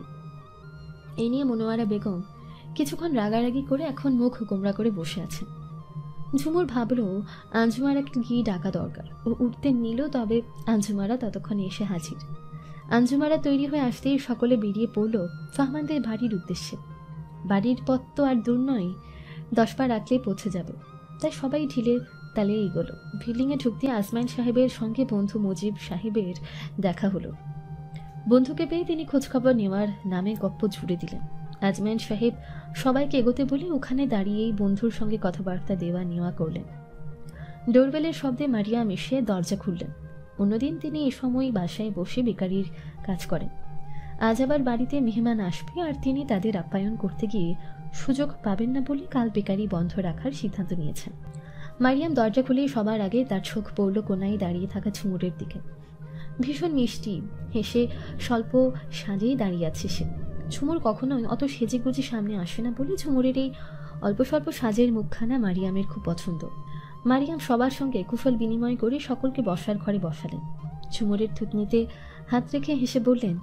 এই নিয়ে মনোয়ারা বেগম কিছুক্ষণ রাগারাগি করে এখন মুখ গোমরা করে বসে আছেন। ঝুমুর ভাবলো আঞ্জুমারাকে গিয়ে ডাকা দরকার। ও উঠতে নিল, তবে আঞ্জুমারা ততক্ষণে এসে হাজির। আঞ্জুমারা তৈরি হয়ে আসতেই সকলে বেরিয়ে পড়ল ফাহমানদের বাড়ির উদ্দেশ্যে। বাড়ির পথ তো আর দূর নয়, দশ পা রাখলেই পৌঁছে যাবে, তাই সবাই ঢিলে তালে এগোলো। বিল্ডিংয়ে ঢুকতে আজমাইন সাহেবের সঙ্গে বন্ধু মুজিব সাহেবের দেখা হলো। বন্ধুকে পেয়ে তিনি খোঁজখবর নেওয়ার নামে গপ্প জুড়ে দিলেন। আজমাইন সাহেব সবাইকে এগোতে বলে ওখানে দাঁড়িয়েই বন্ধুর সঙ্গে কথাবার্তা দেওয়া নেওয়া করলেন। ডোরবেলের শব্দে মারিয়াম এসে দরজা খুললেন। অন্যদিন তিনি এ সময় বাসায় বসে বেকারির কাজ করেন। আজ আবার বাড়িতে মেহমান আসবে, আর তিনি তাদের আপ্যায়ন করতে গিয়ে সুযোগ পাবেন না বলে কাল বেকারি বন্ধ রাখার সিদ্ধান্ত নিয়েছেন। মারিয়াম দরজা খুলেই সবার আগে তার চোখ পড়ল কোনায় দাঁড়িয়ে থাকা ঝুমুরের দিকে। ভীষণ মিষ্টি হেসে স্বল্প সাজেই দাঁড়িয়ে আছে সে। ঝুমুর কখনোই অত সেজে গুজে সামনে আসে না বলে ঝুমুরের এই অল্প স্বল্প সাজের মুখখানা মারিয়ামের খুব পছন্দ। মারিয়াম সবার সঙ্গে কুশল বিনিময় করে সকলকে বসার ঘরে বসালেন। ঝুমুরের থুতনিতে হাত রেখে হেসে বললেন,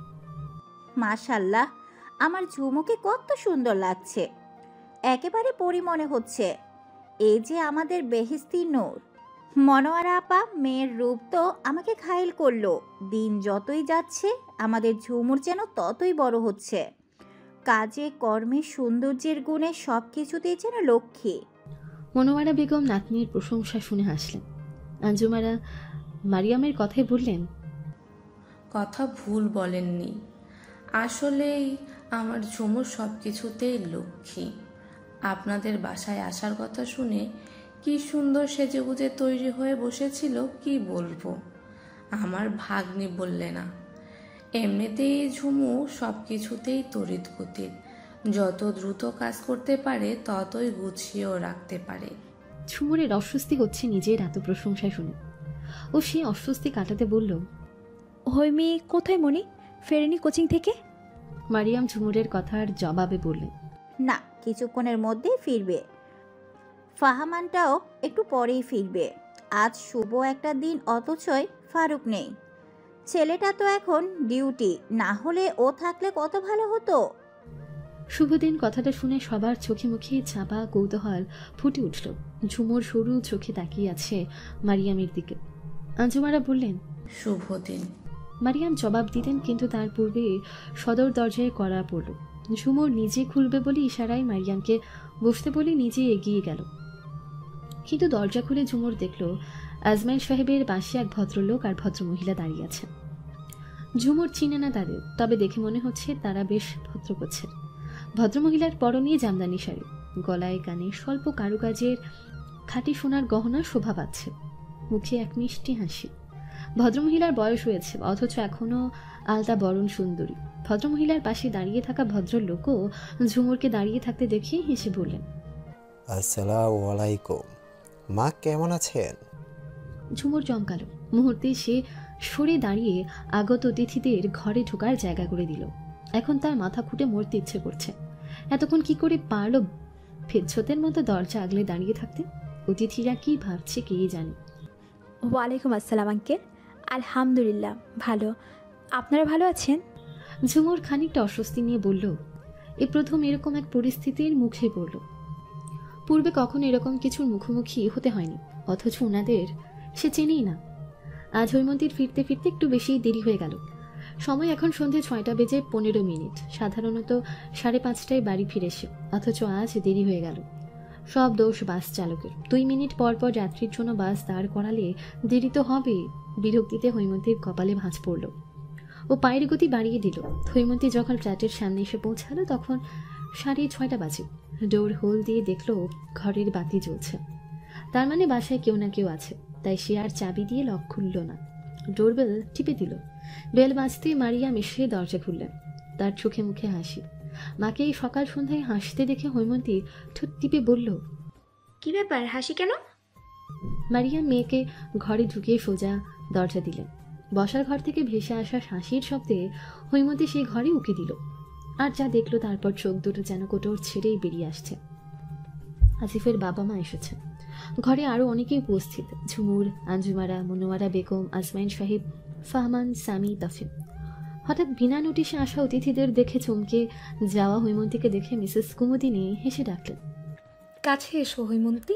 মাশাল্লাহ, আমার ঝুমুকে কত সুন্দর লাগছে, একেবারে পরি মনে হচ্ছে। এই যে আমাদের বেহেস্তি নূর। মনোয়ারা আপা, মেয়ের রূপ তো আমাকে ঘায়েল করলো। দিন যতই যাচ্ছে আমাদের ঝুমুর যেন ততই বড় হচ্ছে। কাজে কর্মে সৌন্দর্যের গুণে সব কিছুতেই যেন লক্ষ্মী। মনোয়ারা বেগম নাতনির প্রশংসা শুনে হাসলেন। আঞ্জুমারা মারিয়ামের কথাই বললেন, কথা ভুল বলেননি, আসলেই আমার ঝুমুর সব কিছুতেই লক্ষ্মী। আপনাদের বাসায় আসার কথা শুনে কি সুন্দর সেজেগুজে তৈরি হয়ে বসেছিল, কি বলবো। আমার ভাগ্নি বললে না। এমনিতেই ঝুমু সব কিছুতেই তড়িৎ গতির, যত দ্রুত কাজ করতে পারে ততই গুছিয়েও রাখতে পারে। ঝুমুরের অস্বস্তি হচ্ছে নিজের এত প্রশংসা শুনে। ও সেই অস্বস্তি কাটাতে বলল, হৈমি কোথায় মনি? ফেরেনি কোচিং থেকে? মারিয়াম ঝুমুরের কথার জবাবে বললেন, না, কিছুক্ষণের মধ্যেই ফিরবে। ফাহামানটাও একটু পরেই ফিরবে। আজ শুভ একটা দিন, অথচই ফারুক নেই। ছেলেটা তো এখন ডিউটি, না হলে ও থাকলে কত ভালো হতো। শুভদিন কথাটা শুনে সবার চোখে মুখে চাপা কৌতূহল ফুটে উঠল। ঝুমুর সরু চোখে তাকিয়ে আছে মারিয়ামের দিকে। আঞ্জুমারা বললেন, শুভ দিন। মারিয়াম জবাব দিতেন, কিন্তু তার পূর্বে সদর দরজায় কড়া পড়ল। ঝুমুর নিজে খুলবে বলে ইশারায় মারিয়ামকে বসতে বলে নিজে এগিয়ে গেল। কিন্তু দরজা খুলে ঝুমুর দেখল আজমাইন সাহেবের পাশে এক ভদ্রলোক আর ভদ্রমহিলা দাঁড়িয়ে আছেন। ঝুমুর চিনে না তাদের, তবে দেখে মনে হচ্ছে তারা বেশ ভদ্র গোছের। ভদ্রমহিলার পরনে জামদানি শাড়ি, গলায় কানে স্বল্প কারুকাজের খাঁটি সোনার গহনা শোভা পাচ্ছে, মুখে এক মিষ্টি হাসি। ভদ্রমহিলার বয়স হয়েছে, অথচ এখনও আলতা বরণ সুন্দরী। ভদ্রমহিলার পাশে দাঁড়িয়ে থাকা ভদ্রলোকও ঝুমুরকে দাঁড়িয়ে থাকতে দেখে হেসে বললেন, আসসালামু আলাইকুম মা, কেমন আছেন? ঝুমুর চমকালো। মুহূর্তে সে সরে দাঁড়িয়ে আগত অতিথিদের ঘরে ঢোকার জায়গা করে দিল। এখন তার মাথা ফুটে মরতে ইচ্ছে করছে। এতক্ষণ কি করে পারল ফেচ্ছতের মতো দরজা আগলে দাঁড়িয়ে থাকতে? অতিথিরা কি ভাবছে কে জানে। ওয়ালাইকুম আসসালাম আঙ্কেল। আলহামদুলিল্লাহ ভালো, আপনারা ভালো আছেন? ঝুমুর খানিকটা অস্বস্তি নিয়ে বলল, এ প্রথম এরকম এক পরিস্থিতির মুখে পড়ল। পূর্বে কখনো এরকম কিছুর মুখোমুখি হতে হয়নি, অথচ ওনাদের সে চেনেই না। আজ হৈমন্তীর ফিরতে ফিরতে একটু বেশি দেরি হয়ে গেল। সময় এখন সন্ধে ছয়টা বেজে পনেরো মিনিট। সাধারণত সাড়ে পাঁচটায় বাড়ি ফিরে সে, অথচ আজ দেরি হয়ে গেল। সব দোষ বাস চালকের। দুই মিনিট পর পর যাত্রীর জন্য বাস দাঁড় করালে দেরি তো হবে। বিরক্তিতে হৈমন্তীর কপালে ভাঁজ পড়ল। ও পায়ের গতি বাড়িয়ে দিল। হৈমন্তী যখন ফ্ল্যাটের সামনে এসে পৌঁছালো তখন সাড়ে ছয়টা বাজে। ডোর হোল দিয়ে দেখলো ঘরের বাতি জ্বলছে। তার মানে বাসায় কেউ না কেউ আছে। তাই সে আর চাবি দিয়ে লক খুলল না, ডোরবেল টিপে দিল। বেল বাজতেই মারিয়াম এসে দরজা খুললেন। তার চোখে মুখে হাসি। মাকে এই সকাল সন্ধ্যায় হাসতে দেখে হৈমন্তী ঠোঁট টিপে বলল, কি ব্যাপার, হাসি কেন? মারিয়াম মেয়েকে ঘরে ঢুকিয়ে সোজা দরজা দিলেন। বসার ঘর থেকে ভেসে আসা হাসির শব্দে হৈমন্তী সেই ঘরে উকি দিল। আর যা দেখলো তারপর চোখ দুটো যেন কোটর ছেড়েই বেরিয়ে আসছে। আসিফের বাবা মা এসেছে। ঘরে আরও অনেকেই উপস্থিত। ঝুমুর, আঞ্জুমারা, মনোয়ারা বেগম, আজমাইন সাহেব, ফাহমান, সামি, তাফিম। হঠাৎ বিনা নোটিশে আসা অতিথিদের দেখে চমকে যাওয়া হৈমন্তীকে দেখে মিসেস কুমুদিনী হেসে ডাকলেন, কাছে এসো হৈমন্তী।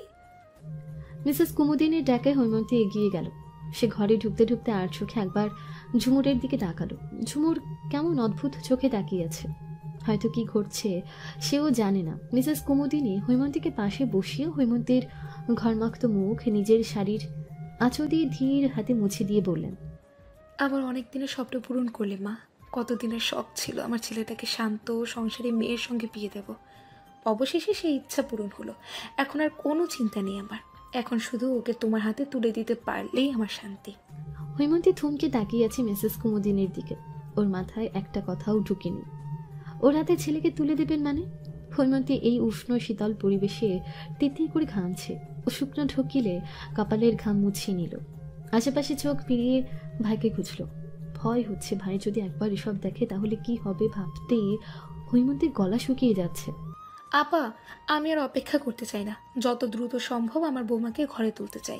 মিসেস কুমুদিনীর ডাকে হৈমন্তী এগিয়ে গেল। সে ঘরে ঢুকতে ঢুকতে আর চোখে একবার ঝুমুরের দিকে তাকালো। ঝুমুর কেমন অদ্ভুত চোখে তাকিয়েছে। হয়তো কি ঘটছে সেও জানে না। মিসেস কুমুদিনী হৈমন্তীকে পাশে বসিয়ে হৈমন্তীর ঘরমাক্ত মুখ নিজের শাড়ির আঁচল দিয়ে ধীর হাতে মুছে দিয়ে বললেন, আমার অনেক দিনের স্বপ্ন পূরণ করলে মা। কতদিনের শখ ছিল আমার ছেলেটাকে শান্ত সংসারী মেয়ের সঙ্গে বিয়ে দেব। অবশেষে সেই ইচ্ছা পূরণ হলো। এখন আর কোনো চিন্তা নেই আমার। এখন শুধু ওকে তোমার হাতে তুলে দিতে পারলেই আমার শান্তি। হৈমন্তী থমকে তাকিয়ে আছে মিসেস কুমুদিনীর দিকে। ওর মাথায় একটা কথাও ঢুকেনি। ওর হাতে ছেলেকে তুলে দেবেন মানে? হৈমন্তী এই উষ্ণ শীতল পরিবেশে তিতির করে ঘামছে। ও শুকনো ঢোকিলে কপালের ঘাম মুছিয়ে নিল। আশেপাশে চোখ ফিরিয়ে ভাইকে খুঁজল। ভয় হচ্ছে ভাই যদি একবার এসব দেখে তাহলে কি হবে ভাবতেই হৈমন্তীর গলা শুকিয়ে যাচ্ছে। আপা, আমি আর অপেক্ষা করতে চাই না। যত দ্রুত সম্ভব আমার বৌমাকে ঘরে তুলতে চাই।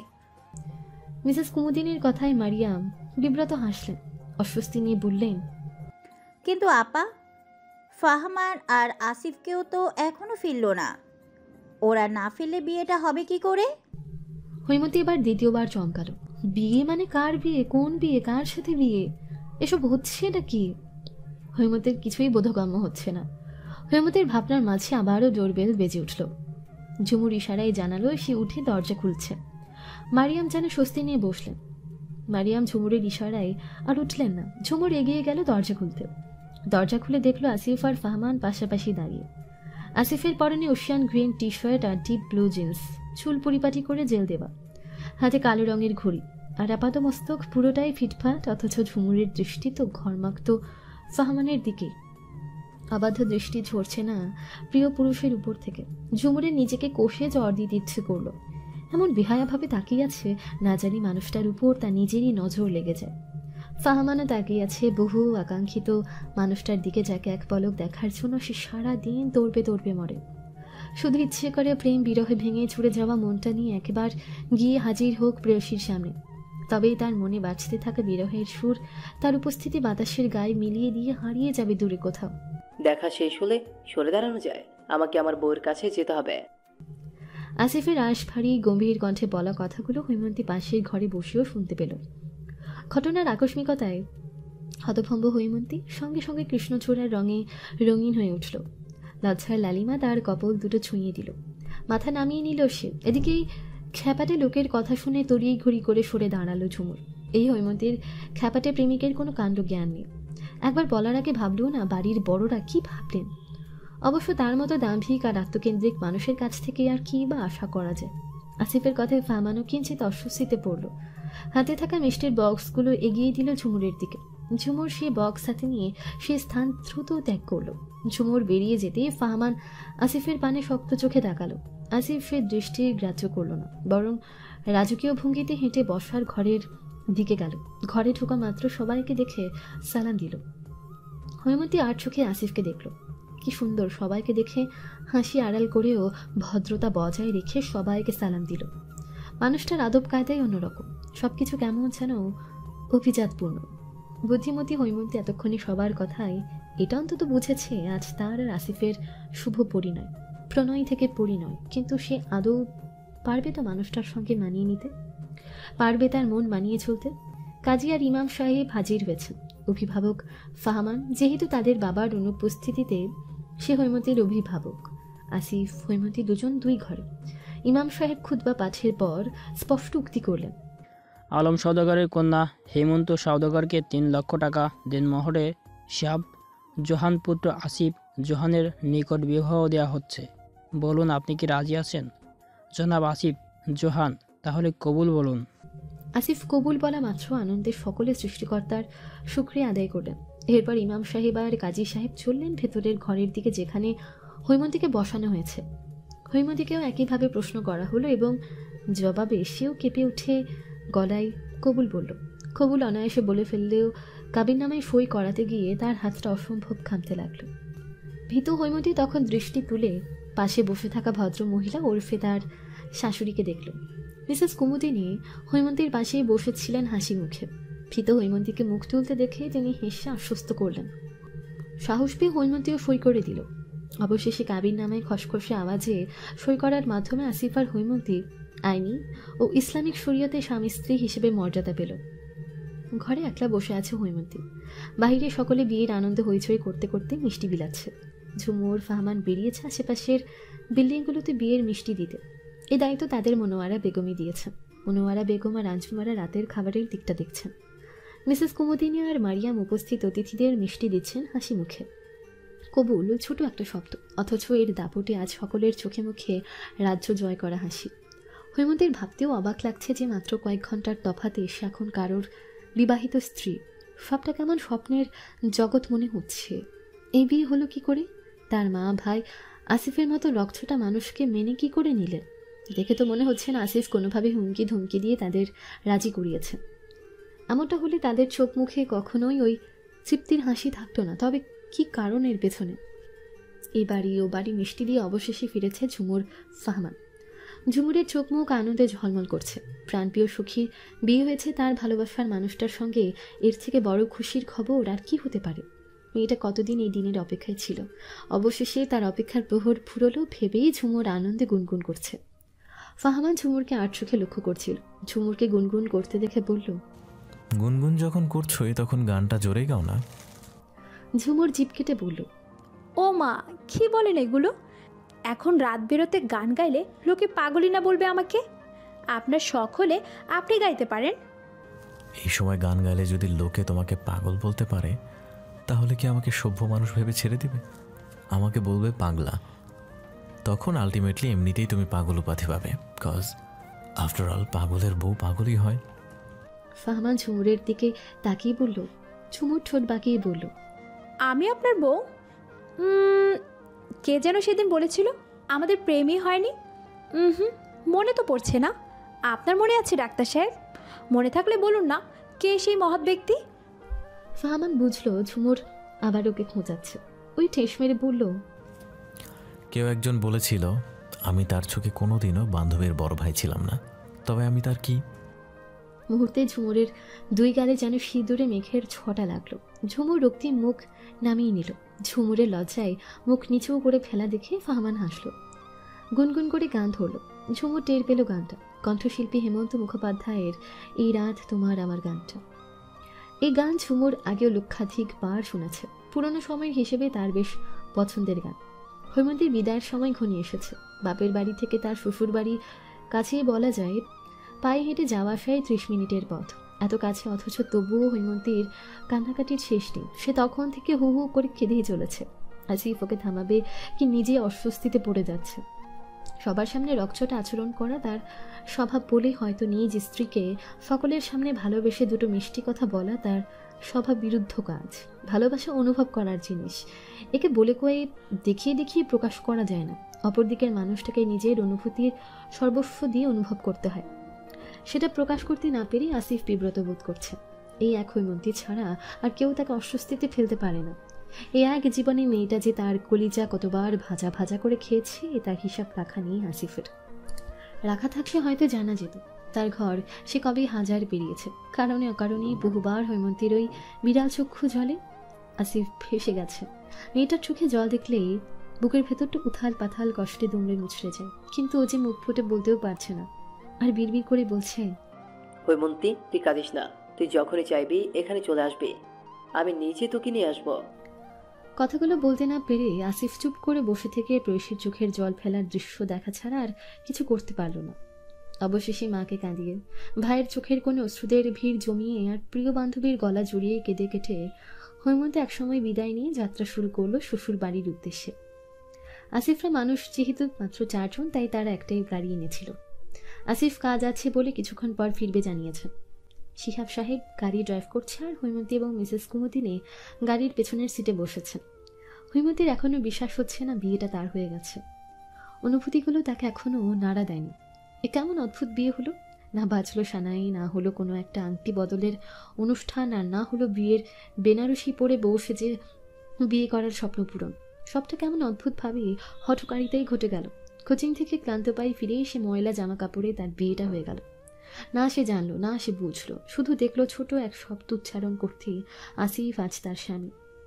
মিসেস কুমুদিনীর কথায় মারিয়াম বিব্রত হাসলেন। অস্বস্তি নিয়ে বললেন, কিন্তু আপা, ফাহমান আর আসিফকেও তো এখনো ফিরল না। ওরা না ফিরলে বিয়েটা হবে কি করে? হৈমন্তী এবার দ্বিতীয়বার চমকালো। বিয়ে মানে কার বিয়ে? কোন বিয়ে? কার সাথে বিয়ে? এসব হচ্ছে নাকি? হৈমন্তীর কিছুই বোধগম্য হচ্ছে না। হৈমন্তীর ভাবনার মাঝে আবারও ডোরবেল বেজে উঠল। ঝুমুর ইশারায় জানালো সে উঠে দরজা খুলছে। মারিয়াম যেন স্বস্তি নিয়ে বসলেন। মারিয়াম ঝুমুরের ইশারায় আর উঠলেন না। ঝুমুর এগিয়ে গেল দরজা খুলতে। দরজা খুলে দেখলো আসিফ আর ফাহমান পাশাপাশি দাঁড়িয়ে। আসিফের পরনে ওশিয়ান গ্রিন টি শার্ট আর ডিপ ব্লু জিন্স, চুল পরিপাটি করে জেল দেওয়া, হাতে কালো রঙের ঘড়ি, আর আপাত মস্তক পুরোটাই ফিটফাট। অথচ ঝুমুরের দৃষ্টি তো ঘরমাক্ত ফাহমানের দিকেই। অবাধ্য দৃষ্টি ঝরছে না প্রিয় পুরুষের উপর থেকে। ঝুমুরের নিজেকে কষে জ্বর দিতে ইচ্ছে করলো। এমন বেহায়াভাবে তাকিয়ে আছে না জানি মানুষটার উপর তার নিজেরই নজর লেগে যায়। ফাহমানও তাকিয়ে আছে বহু আকাঙ্ক্ষিত মানুষটার দিকে, যাকে এক পলক দেখার জন্য সে সারা দিন দৌড়বে দৌড়বে মরে। শুধু ইচ্ছে করে প্রেম বিরহে ভেঙে ছুড়ে যাওয়া মনটা নিয়ে একবার গিয়ে হাজির হোক প্রেয়সীর সামনে। তবেই তার মনে বাজতে থাকা বিরহের সুর তার উপস্থিতি বাতাসের গায়ে মিলিয়ে দিয়ে হারিয়ে যাবে দূরে কোথাও। দেখা শেষ হলে সরে দাঁড়ানো যায়, আমাকে আমার বউয়ের কাছে যেতে হবে। আসিফের আশ ভারী গম্ভীর কণ্ঠে বলা কথাগুলো হৈমন্তী পাশের ঘরে বসেও শুনতে পেল। ঘটনার আকস্মিকতায় হতভম্ব হৈমন্তী সঙ্গে সঙ্গে কৃষ্ণচূড়ার রঙে রঙিন হয়ে উঠল। লজ্জার লালিমা তার কপল দুটো ছুঁয়ে দিল। মাথা নামিয়ে নিল সে। এদিকেই খ্যাপাটে লোকের কথা শুনে তড়িয়ে ঘড়ি করে সরে দাঁড়ালো ঝুমুর। এই হৈমন্তীর খ্যাপাটে প্রেমিকের কোনো কাণ্ড জ্ঞান নেই। একবার বলার আগে ভাবলেও না বাড়ির বড়রা কি ভাবলেন। অবশ্য তার মতো দাম্ভিক আর আত্মকেন্দ্রিক মানুষের কাছ থেকে আর কি বা আশা করা যায়। আসিফের কথায় ফাহমানও কিঞ্চিত অস্বস্তিতে পড়ল। হাতে থাকা মিষ্টির বক্সগুলো এগিয়ে দিল ঝুমুরের দিকে। ঝুমুর সেই বক্স হাতে নিয়ে সে স্থান দ্রুত ত্যাগ করলো। ঝুমুর বেরিয়ে যেতে ফাহমান আসিফের পানে শক্ত চোখে তাকালো। আসিফ সে দৃষ্টি গ্রাহ্য করল না, বরং রাজকীয় ভঙ্গিতে হেঁটে বসার ঘরের দিকে গেল। ঘরে ঢোকা মাত্র সবাইকে দেখে সালাম দিল। হৈমন্তী আর চোখে আসিফকে দেখল। কি সুন্দর, সবাইকে দেখে হাসি আড়াল করেও ভদ্রতা বজায় রেখে সবাইকে সালাম দিল। মানুষটার আদব কায়দাই অন্যরকম, সবকিছু কেমন যেন অভিজাতপূর্ণ। বুদ্ধিমতী হৈমন্তী এতক্ষণে সবার কথাই এটা অন্তত বুঝেছে আজ তার আর আসিফের শুভ পরিণয়, প্রণয় থেকে পরিণয়। কিন্তু সে আদৌ পারবে তো মানুষটার সঙ্গে মানিয়ে নিতে? পারবে তার মন মানিয়ে চলতে? কাজী আর ইমাম সাহেব হাজির হয়েছেন। অভিভাবক ফাহমান যেহেতু তাদের বাবার অনুপস্থিতিতে সে হৈমন্তীর অভিভাবক। আসিফ হৈমন্তী দুজন দুই ঘরে। ইমাম সাহেব খুতবা পাঠের পর স্পষ্ট উক্তি করলেন, আলম সওদাগরের কন্যা হেমন্ত সওদাগরকে তিন লক্ষ টাকা দিনমোহরে শাব জোহান পুত্র আসিফ জোহানের নিকট বিবাহ দেওয়া হচ্ছে। বলুন আপনি কি রাজি আছেন? জনাব আসিফ জোহান, তাহলে কবুল বলুন। আসিফ কবুল বলা মাত্র আনন্দের সকলে সৃষ্টিকর্তার শুকরিয়া আদায় করলেন। এরপর ইমাম সাহেব আর কাজী সাহেব চললেন ভেতরের ঘরের দিকে, যেখানে হৈমন্তীকে বসানো হয়েছে। হৈমন্তীকেও একইভাবে প্রশ্ন করা হলো এবং জবাবে সেও কেঁপে উঠে গলায় কবুল বলল। কবুল অনায়াসে বলে ফেললেও কাবিননামায় সই করাতে গিয়ে তার হাতটা অসম্ভব ঘামতে লাগলো। ভীতু হৈমন্তী তখন দৃষ্টি তুলে পাশে বসে থাকা ভদ্র মহিলা ওরফে তার শাশুড়িকে দেখল। মিসেস কুমুদিনী হৈমন্তীর পাশেই বসেছিলেন হাসি মুখে। ভীত হৈমন্তীকে মুখ তুলতে দেখে তিনি হেসে আশ্বস্ত করলেন। সাহস পেয়ে হৈমন্তীও সই করে দিল। অবশেষে কাবিননামায় খসখসে আওয়াজে সই করার মাধ্যমে আসিফ আর হৈমন্তী আইনি ও ইসলামিক শরীয়তে স্বামী স্ত্রী হিসেবে মর্যাদা পেল। ঘরে একলা বসে আছে হৈমন্তী। বাহিরে সকলে বিয়ের আনন্দ হইচই করতে করতে মিষ্টি বিলাচ্ছে। ঝুমুর ফাহমান বেরিয়েছে আশেপাশের বিল্ডিংগুলোতে বিয়ের মিষ্টি দিতে। এই দায়িত্ব তাদের মনোয়ারা বেগমই দিয়েছেন। মনোয়ারা বেগম আর আঞ্জুমারা রাতের খাবারের দিকটা দেখছেন। মিসেস কুমুদিনী আর মারিয়াম উপস্থিত অতিথিদের মিষ্টি দিচ্ছেন হাসি মুখে। কবুল ছোট একটা শব্দ, অথচ এর দাপটে আজ সকলের চোখে মুখে রাজ্য জয় করা হাসি। হৈমন্তীর ভাবতেও অবাক লাগছে যে মাত্র কয়েক ঘন্টার তফাতে সে এখন কারোর বিবাহিত স্ত্রী। সবটা কেমন স্বপ্নের জগৎ মনে হচ্ছে। এই বিয়ে হলো কি করে? তার মা ভাই আসিফের মতো রক্তটা মানুষকে মেনে কি করে নিলেন? দেখে তো মনে হচ্ছে না আসিফ কোনোভাবে হুমকি ধুমকি দিয়ে তাদের রাজি করিয়েছেন। এমনটা হলে তাদের চোখ মুখে কখনোই ওই তৃপ্তির হাসি থাকতো না। তবে কি কারণের পেছনে? এই বাড়ি ও বাড়ি মিষ্টি দিয়ে অবশেষে ফিরেছে ঝুমুর ফাহমান। ঝুমুরের চোখ মুখ আনন্দে ঝলমল করছে। প্রাণপ্রিয় সুখী বিয়ে হয়েছে তার ভালোবাসার মানুষটার সঙ্গে। এর থেকে বড় খুশির খবর আর কি হতে পারে? মেয়েটা কতদিন এই দিনের অপেক্ষায় ছিল। অবশেষে তার অপেক্ষার প্রহর ফুরলো ভেবেই ঝুমুর আনন্দে গুনগুন করছে। ফাহমান ঝুমুরকে আর চোখে লক্ষ্য করছিল। ঝুমুরকে গুনগুন করতে দেখে বলল, গুনগুন যখন করছোই তখন গানটা জোরে গাও না। ঝুমুর জিভ কেটে বলল, ও মা, কি বলেন এগুলো? এখন রাত বেরোতে গান গাইলে লোকে পাগলি না বলবে আমাকে? আপনার শখ হলে আপনি গাইতে পারেন। এই সময় গান গাইলে যদি লোকে তোমাকে পাগল বলতে পারে, তাহলে কি আমাকে সভ্য মানুষ ভেবে ছেড়ে দিবে? আমাকে বলবে পাগলা। তখন আলটিমেটলি এমনিতেই তুমি পাগল উপাধি পাবে। কজ আফটার অল পাগলের বউ পাগলই হয়। ফাহমান ঝুমুরের দিকে তাকিয়ে বলল। ঝুমুর ঠোঁট বাঁকিয়ে বলল, আমি আপনার বউ? কে যেন সেদিন বলেছিল আমাদের প্রেমই হয়নি। হুম মনে তো পড়ছে না। আপনার মনে আছে ডাক্তার সাহেব? মনে থাকলে বলুন না, কে সেই মহৎ ব্যক্তি? ফাহমান বুঝলো ঝুমুর আবার ওকে খোঁজাচ্ছে। ওই ঠেস মেরে বলল, কেউ একজন বলেছিল আমি তার চোখে কোনোদিনও বান্ধবীর বড় ভাই ছিলাম না, তবে আমি তার কি? মুহূর্তে ঝুমুরের দুই গালে যেন সিঁদুরে মেঘের ছটা লাগলো। ঝুমুর রক্তিম মুখ নামিয়ে নিল। ঝুমুরের লজ্জায় মুখ নিচু করে ফেলা দেখে ফাহমান হাসল। গুনগুন করে গান ধরল। ঝুমুর টের পেল গানটা কণ্ঠশিল্পী হেমন্ত মুখোপাধ্যায়ের এই রাত তোমার আমার গানটা। এই গান ঝুমুর আগেও লক্ষাধিক বার শুনেছে। পুরনো সময়ের হিসেবে তার বেশ পছন্দের গান। হৈমন্তীর বিদায়ের সময় ঘনিয়ে এসেছে। বাপের বাড়ি থেকে তার শ্বশুর বাড়ি কাছেই বলা যায়। পায়ে হেঁটে যাওয়া আসায় ত্রিশ মিনিটের পথ। এত কাছে, অথচ তবুও হৈমন্তীর কান্নাকাটির শেষ নেই। সে তখন থেকে হু হু করে কেঁদেই চলেছে। আসিফ ওকে থামাবে কি নিজে অস্বস্তিতে পড়ে যাচ্ছে। সবার সামনে রকচটা আচরণ করা তার স্বভাব বলে হয়তো নিজ স্ত্রীকে সকলের সামনে ভালোবেসে দুটো মিষ্টি কথা বলা তার স্বভাব বিরুদ্ধ কাজ। ভালোবাসা অনুভব করার জিনিস, একে বলে কয়ে দেখিয়ে দেখিয়ে প্রকাশ করা যায় না। অপরদিকের মানুষটাকে নিজের অনুভূতির সর্বস্ব দিয়ে অনুভব করতে হয়। সেটা প্রকাশ করতে না পেরে আসিফ বিব্রত বোধ করছে। এই এক হৈমন্তী ছাড়া আর কেউ তাকে অস্বস্তিতে ফেলতে পারে না। এই এক জীবনে মেয়েটা যে তার কলিজা কতবার ভাজা ভাজা করে খেয়েছে তার হিসাব রাখা নেই আসিফের। রাখা থাকলে হয়তো জানা যেত তার ঘর সে কবে হাজার পেরিয়েছে। কারণে অকারণেই বহুবার হৈমন্তীর ওই বিড়াল চক্ষু জলে আসিফ ফেসে গেছে। মেয়েটার চোখে জল দেখলেই বুকের ভেতরটা উথাল পাথাল কষ্টে দুমড়ে মুচড়ে যায়। কিন্তু ও যে মুখ ফুটে বলতেও পারছে না, আর বিড়বিড় করে বলছে, হৈমন্তী তুই কাঁদিস না, তুই যখনই চাইবি এখানে চলে আসবি, আমি নিজে তোকে নিয়ে আসবো। কথাগুলো বলতে না পেরে আসিফ চুপ করে বসে থেকে প্রেয়সীর চোখের জল ফেলার দৃশ্য দেখা ছাড়া আর কিছু করতে পারল না। অবশেষে মাকে কাঁদিয়ে, ভাইয়ের চোখের কোনো অশ্রুদের ভিড় জমিয়ে আর প্রিয় বান্ধবীর গলা জড়িয়ে কেঁদে কেটে হৈমন্তী একসময় বিদায় নিয়ে যাত্রা শুরু করলো শ্বশুর বাড়ির উদ্দেশ্যে। আসিফরা মানুষ যেহেতু মাত্র চারজন, তাই তারা একটাই গাড়ি এনেছিল। আসিফ কাজ আছে বলে কিছুক্ষণ পর ফিরবে জানিয়েছেন। শিহাব সাহেব গাড়ি ড্রাইভ করছে আর হৈমন্তী এবং মিসেস কুমুদিনী গাড়ির পেছনের সিটে বসেছেন। হৈমন্তীর এখনও বিশ্বাস হচ্ছে না বিয়েটা তার হয়ে গেছে। অনুভূতিগুলো তাকে এখনও নাড়া দেয়নি। এ কেমন অদ্ভুত বিয়ে হলো! না বাজলো সানাই, না হলো কোনো একটা আংটি বদলের অনুষ্ঠান, আর না হলো বিয়ের বেনারসি পরে বউ সেজে বিয়ে করার স্বপ্ন পূরণ। সবটা কেমন অদ্ভুতভাবেই হঠকারিতাই ঘটে গেল। কোচিং থেকে ক্লান্ত পাই ফিরে এসে ময়লা জামা কাপড়ে তার বিয়েটা হয়ে গেল। না সে জানলো, না সে বুঝলো, শুধু দেখলো ছোট এক শব্দ উচ্চারণ করতেই আসিফ আজ তার স্বামী।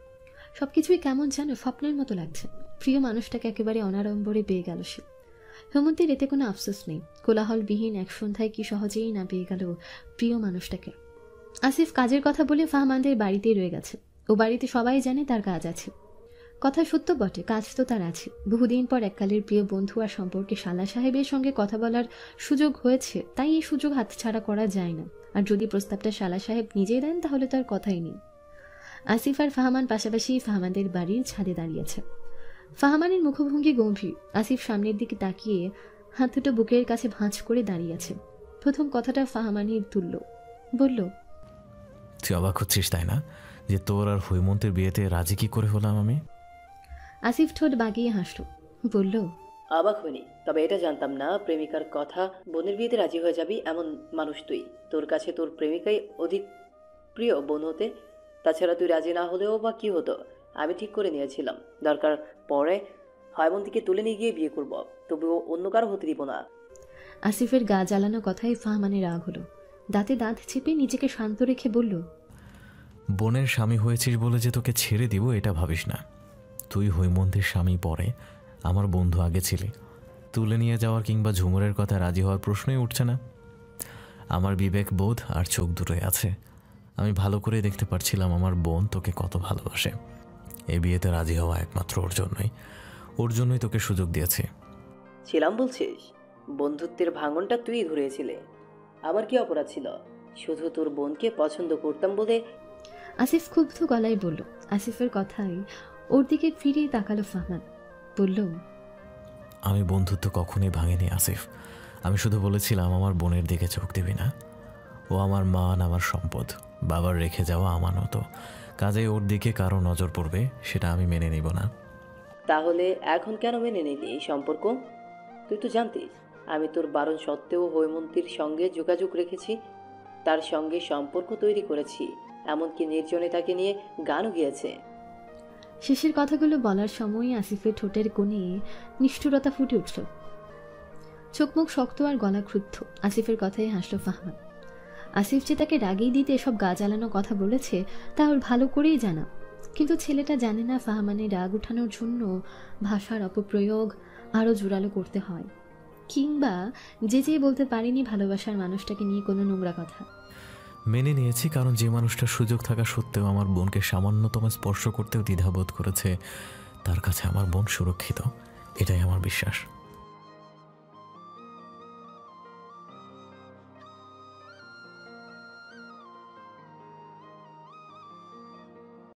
সবকিছুই কেমন যেন স্বপ্নের মতো লাগছে। প্রিয় মানুষটাকে একেবারে অনাড়ম্বরে পেয়ে গেল সে। হেমন্তীর এতে কোনো আফসোস নেই। কোলাহলবিহীন এক সন্ধ্যায় কি সহজেই না পেয়ে গেল প্রিয় মানুষটাকে। আসিফ কাজের কথা বলে ফাহমানদের বাড়িতেই রয়ে গেছে। ও বাড়িতে সবাই জানে তার কাজ আছে। কথা সত্য বটে, কাজ তো তার আছে। বহুদিন পর এককালের প্রিয় বন্ধু আর সম্পর্কে শালা সাহেবের সঙ্গে কথা বলার সুযোগ হয়েছে, তাই এই সুযোগ হাতছাড়া করা যায় না। আর যদি প্রস্তাবটা শালা সাহেব নিজেই দেন তাহলে তার কথাই নেই। আসিফ আর ফাহমান পাশাপাশি ফাহমানদের বাড়ির ছাদে দাঁড়িয়েছে। ফাহমানের মুখভঙ্গি গম্ভীর। আসিফ সামনের দিকে তাকিয়ে হাত দুটো বুকের কাছে ভাঁজ করে দাঁড়িয়ে আছে। প্রথম কথাটা ফাহমানের তুলল, বলল, তুই অবাক হচ্ছিস তাই না যে তোর আর হৈমন্তের বিয়েতে রাজি কি করে হলাম আমি? আসিফ ঠোঁট বাগিয়ে হাসল, বলল, অবাক হইনি, তবে এটা জানতাম না প্রেমিকার কথা বোনের বিয়েতে রাজি হয়ে যাবি এমন মানুষ তুই। তোর কাছে তোর প্রেমিকাই অধিক প্রিয় বোন হতে। তাছাড়া তুই রাজি না হলেও বা কি হতো, আমি ঠিক করে নিয়েছিলাম দরকার পরে হৈমন্তীকে তুলে নিয়ে গিয়ে বিয়ে করব, তবুও অন্য কারো হতে দিব না। আসিফের গা জ্বালানো কথায় ফাহমানের রাগ হলো। দাঁতে দাঁত চেপে নিজেকে শান্ত রেখে বলল, বোনের স্বামী হয়েছিস বলে যে তোকে ছেড়ে দিব এটা ভাবিস না। তুই হৈমন্তীর স্বামী পরে, আমার বন্ধু আগে ছিলি। তুলে নিয়ে যাওয়ার কিংবা ঝুমুরের কথা রাজি হওয়ার প্রশ্নই উঠছে না। আমার বিবেক বোধ আর চোখ দুটোই আছে। আমি ভালো করে দেখতে পারছিলাম আমার বোন তোকে কত ভালোবাসে। এই বিয়েতে রাজি হওয়া একমাত্র ওর জন্যই, ওর জন্যই তোকে সুযোগ দিয়েছি। ছিলাম বলছিস? বন্ধুত্বের ভাঙনটা তুই ধরিয়েছিলে, আমার কি অপরাধ ছিল? শুধু তোর বোনকে পছন্দ করতাম বলে। আসিফ ক্ষুব্ধ গলায় বলল। আসিফের কথাই ওর দিকে ফিরিয়ে তাকালো ফাহমান, বলল, আমি বন্ধুত্ব কখনোই ভাঙিনি আসিফ। আমি শুধু বলেছিলাম আমার বোনের দিকে চোখ দিবি না। ও আমার মান, আমার সম্পদ, বাবার রেখে যাওয়া আমানত। কাজেই ওর দিকে কারো নজর পড়বে সেটা আমি মেনে নিব না। তাহলে এখন কেন মেনে নিলি এই সম্পর্ক? তুই তো জানতিস আমি তোর বারণ সত্ত্বেও হৈমন্তীর সঙ্গে যোগাযোগ রেখেছি, তার সঙ্গে সম্পর্ক তৈরি করেছি, এমনকি নির্জনে তাকে নিয়ে গানও গিয়েছে। শেষের কথাগুলো বলার সময় আসিফের ঠোঁটের কোণে নিষ্ঠুরতা ফুটে উঠল। চোখ মুখ শক্ত আর গলা ক্রুদ্ধ। আসিফের কথায় হাসল ফাহমান। আসিফ যে তাকে রাগিয়ে দিতে এসব গা জ্বালানো কথা বলেছে তা ওর ভালো করেই জানা, কিন্তু ছেলেটা জানে না ফাহমানের রাগ উঠানোর জন্য ভাষার অপপ্রয়োগ আরও জোরালো করতে হয়, কিংবা যে যে বলতে পারেনি ভালোবাসার মানুষটাকে নিয়ে কোনো নোংরা কথা। মেনে নিয়েছি কারণ যে মানুষটার সুযোগ থাকা সত্ত্বেও আমার বোনকে সামান্যতম স্পর্শ করতেও দ্বিধাবোধ করেছে, তার কাছে আমার বোন সুরক্ষিত, এটাই আমার বিশ্বাস।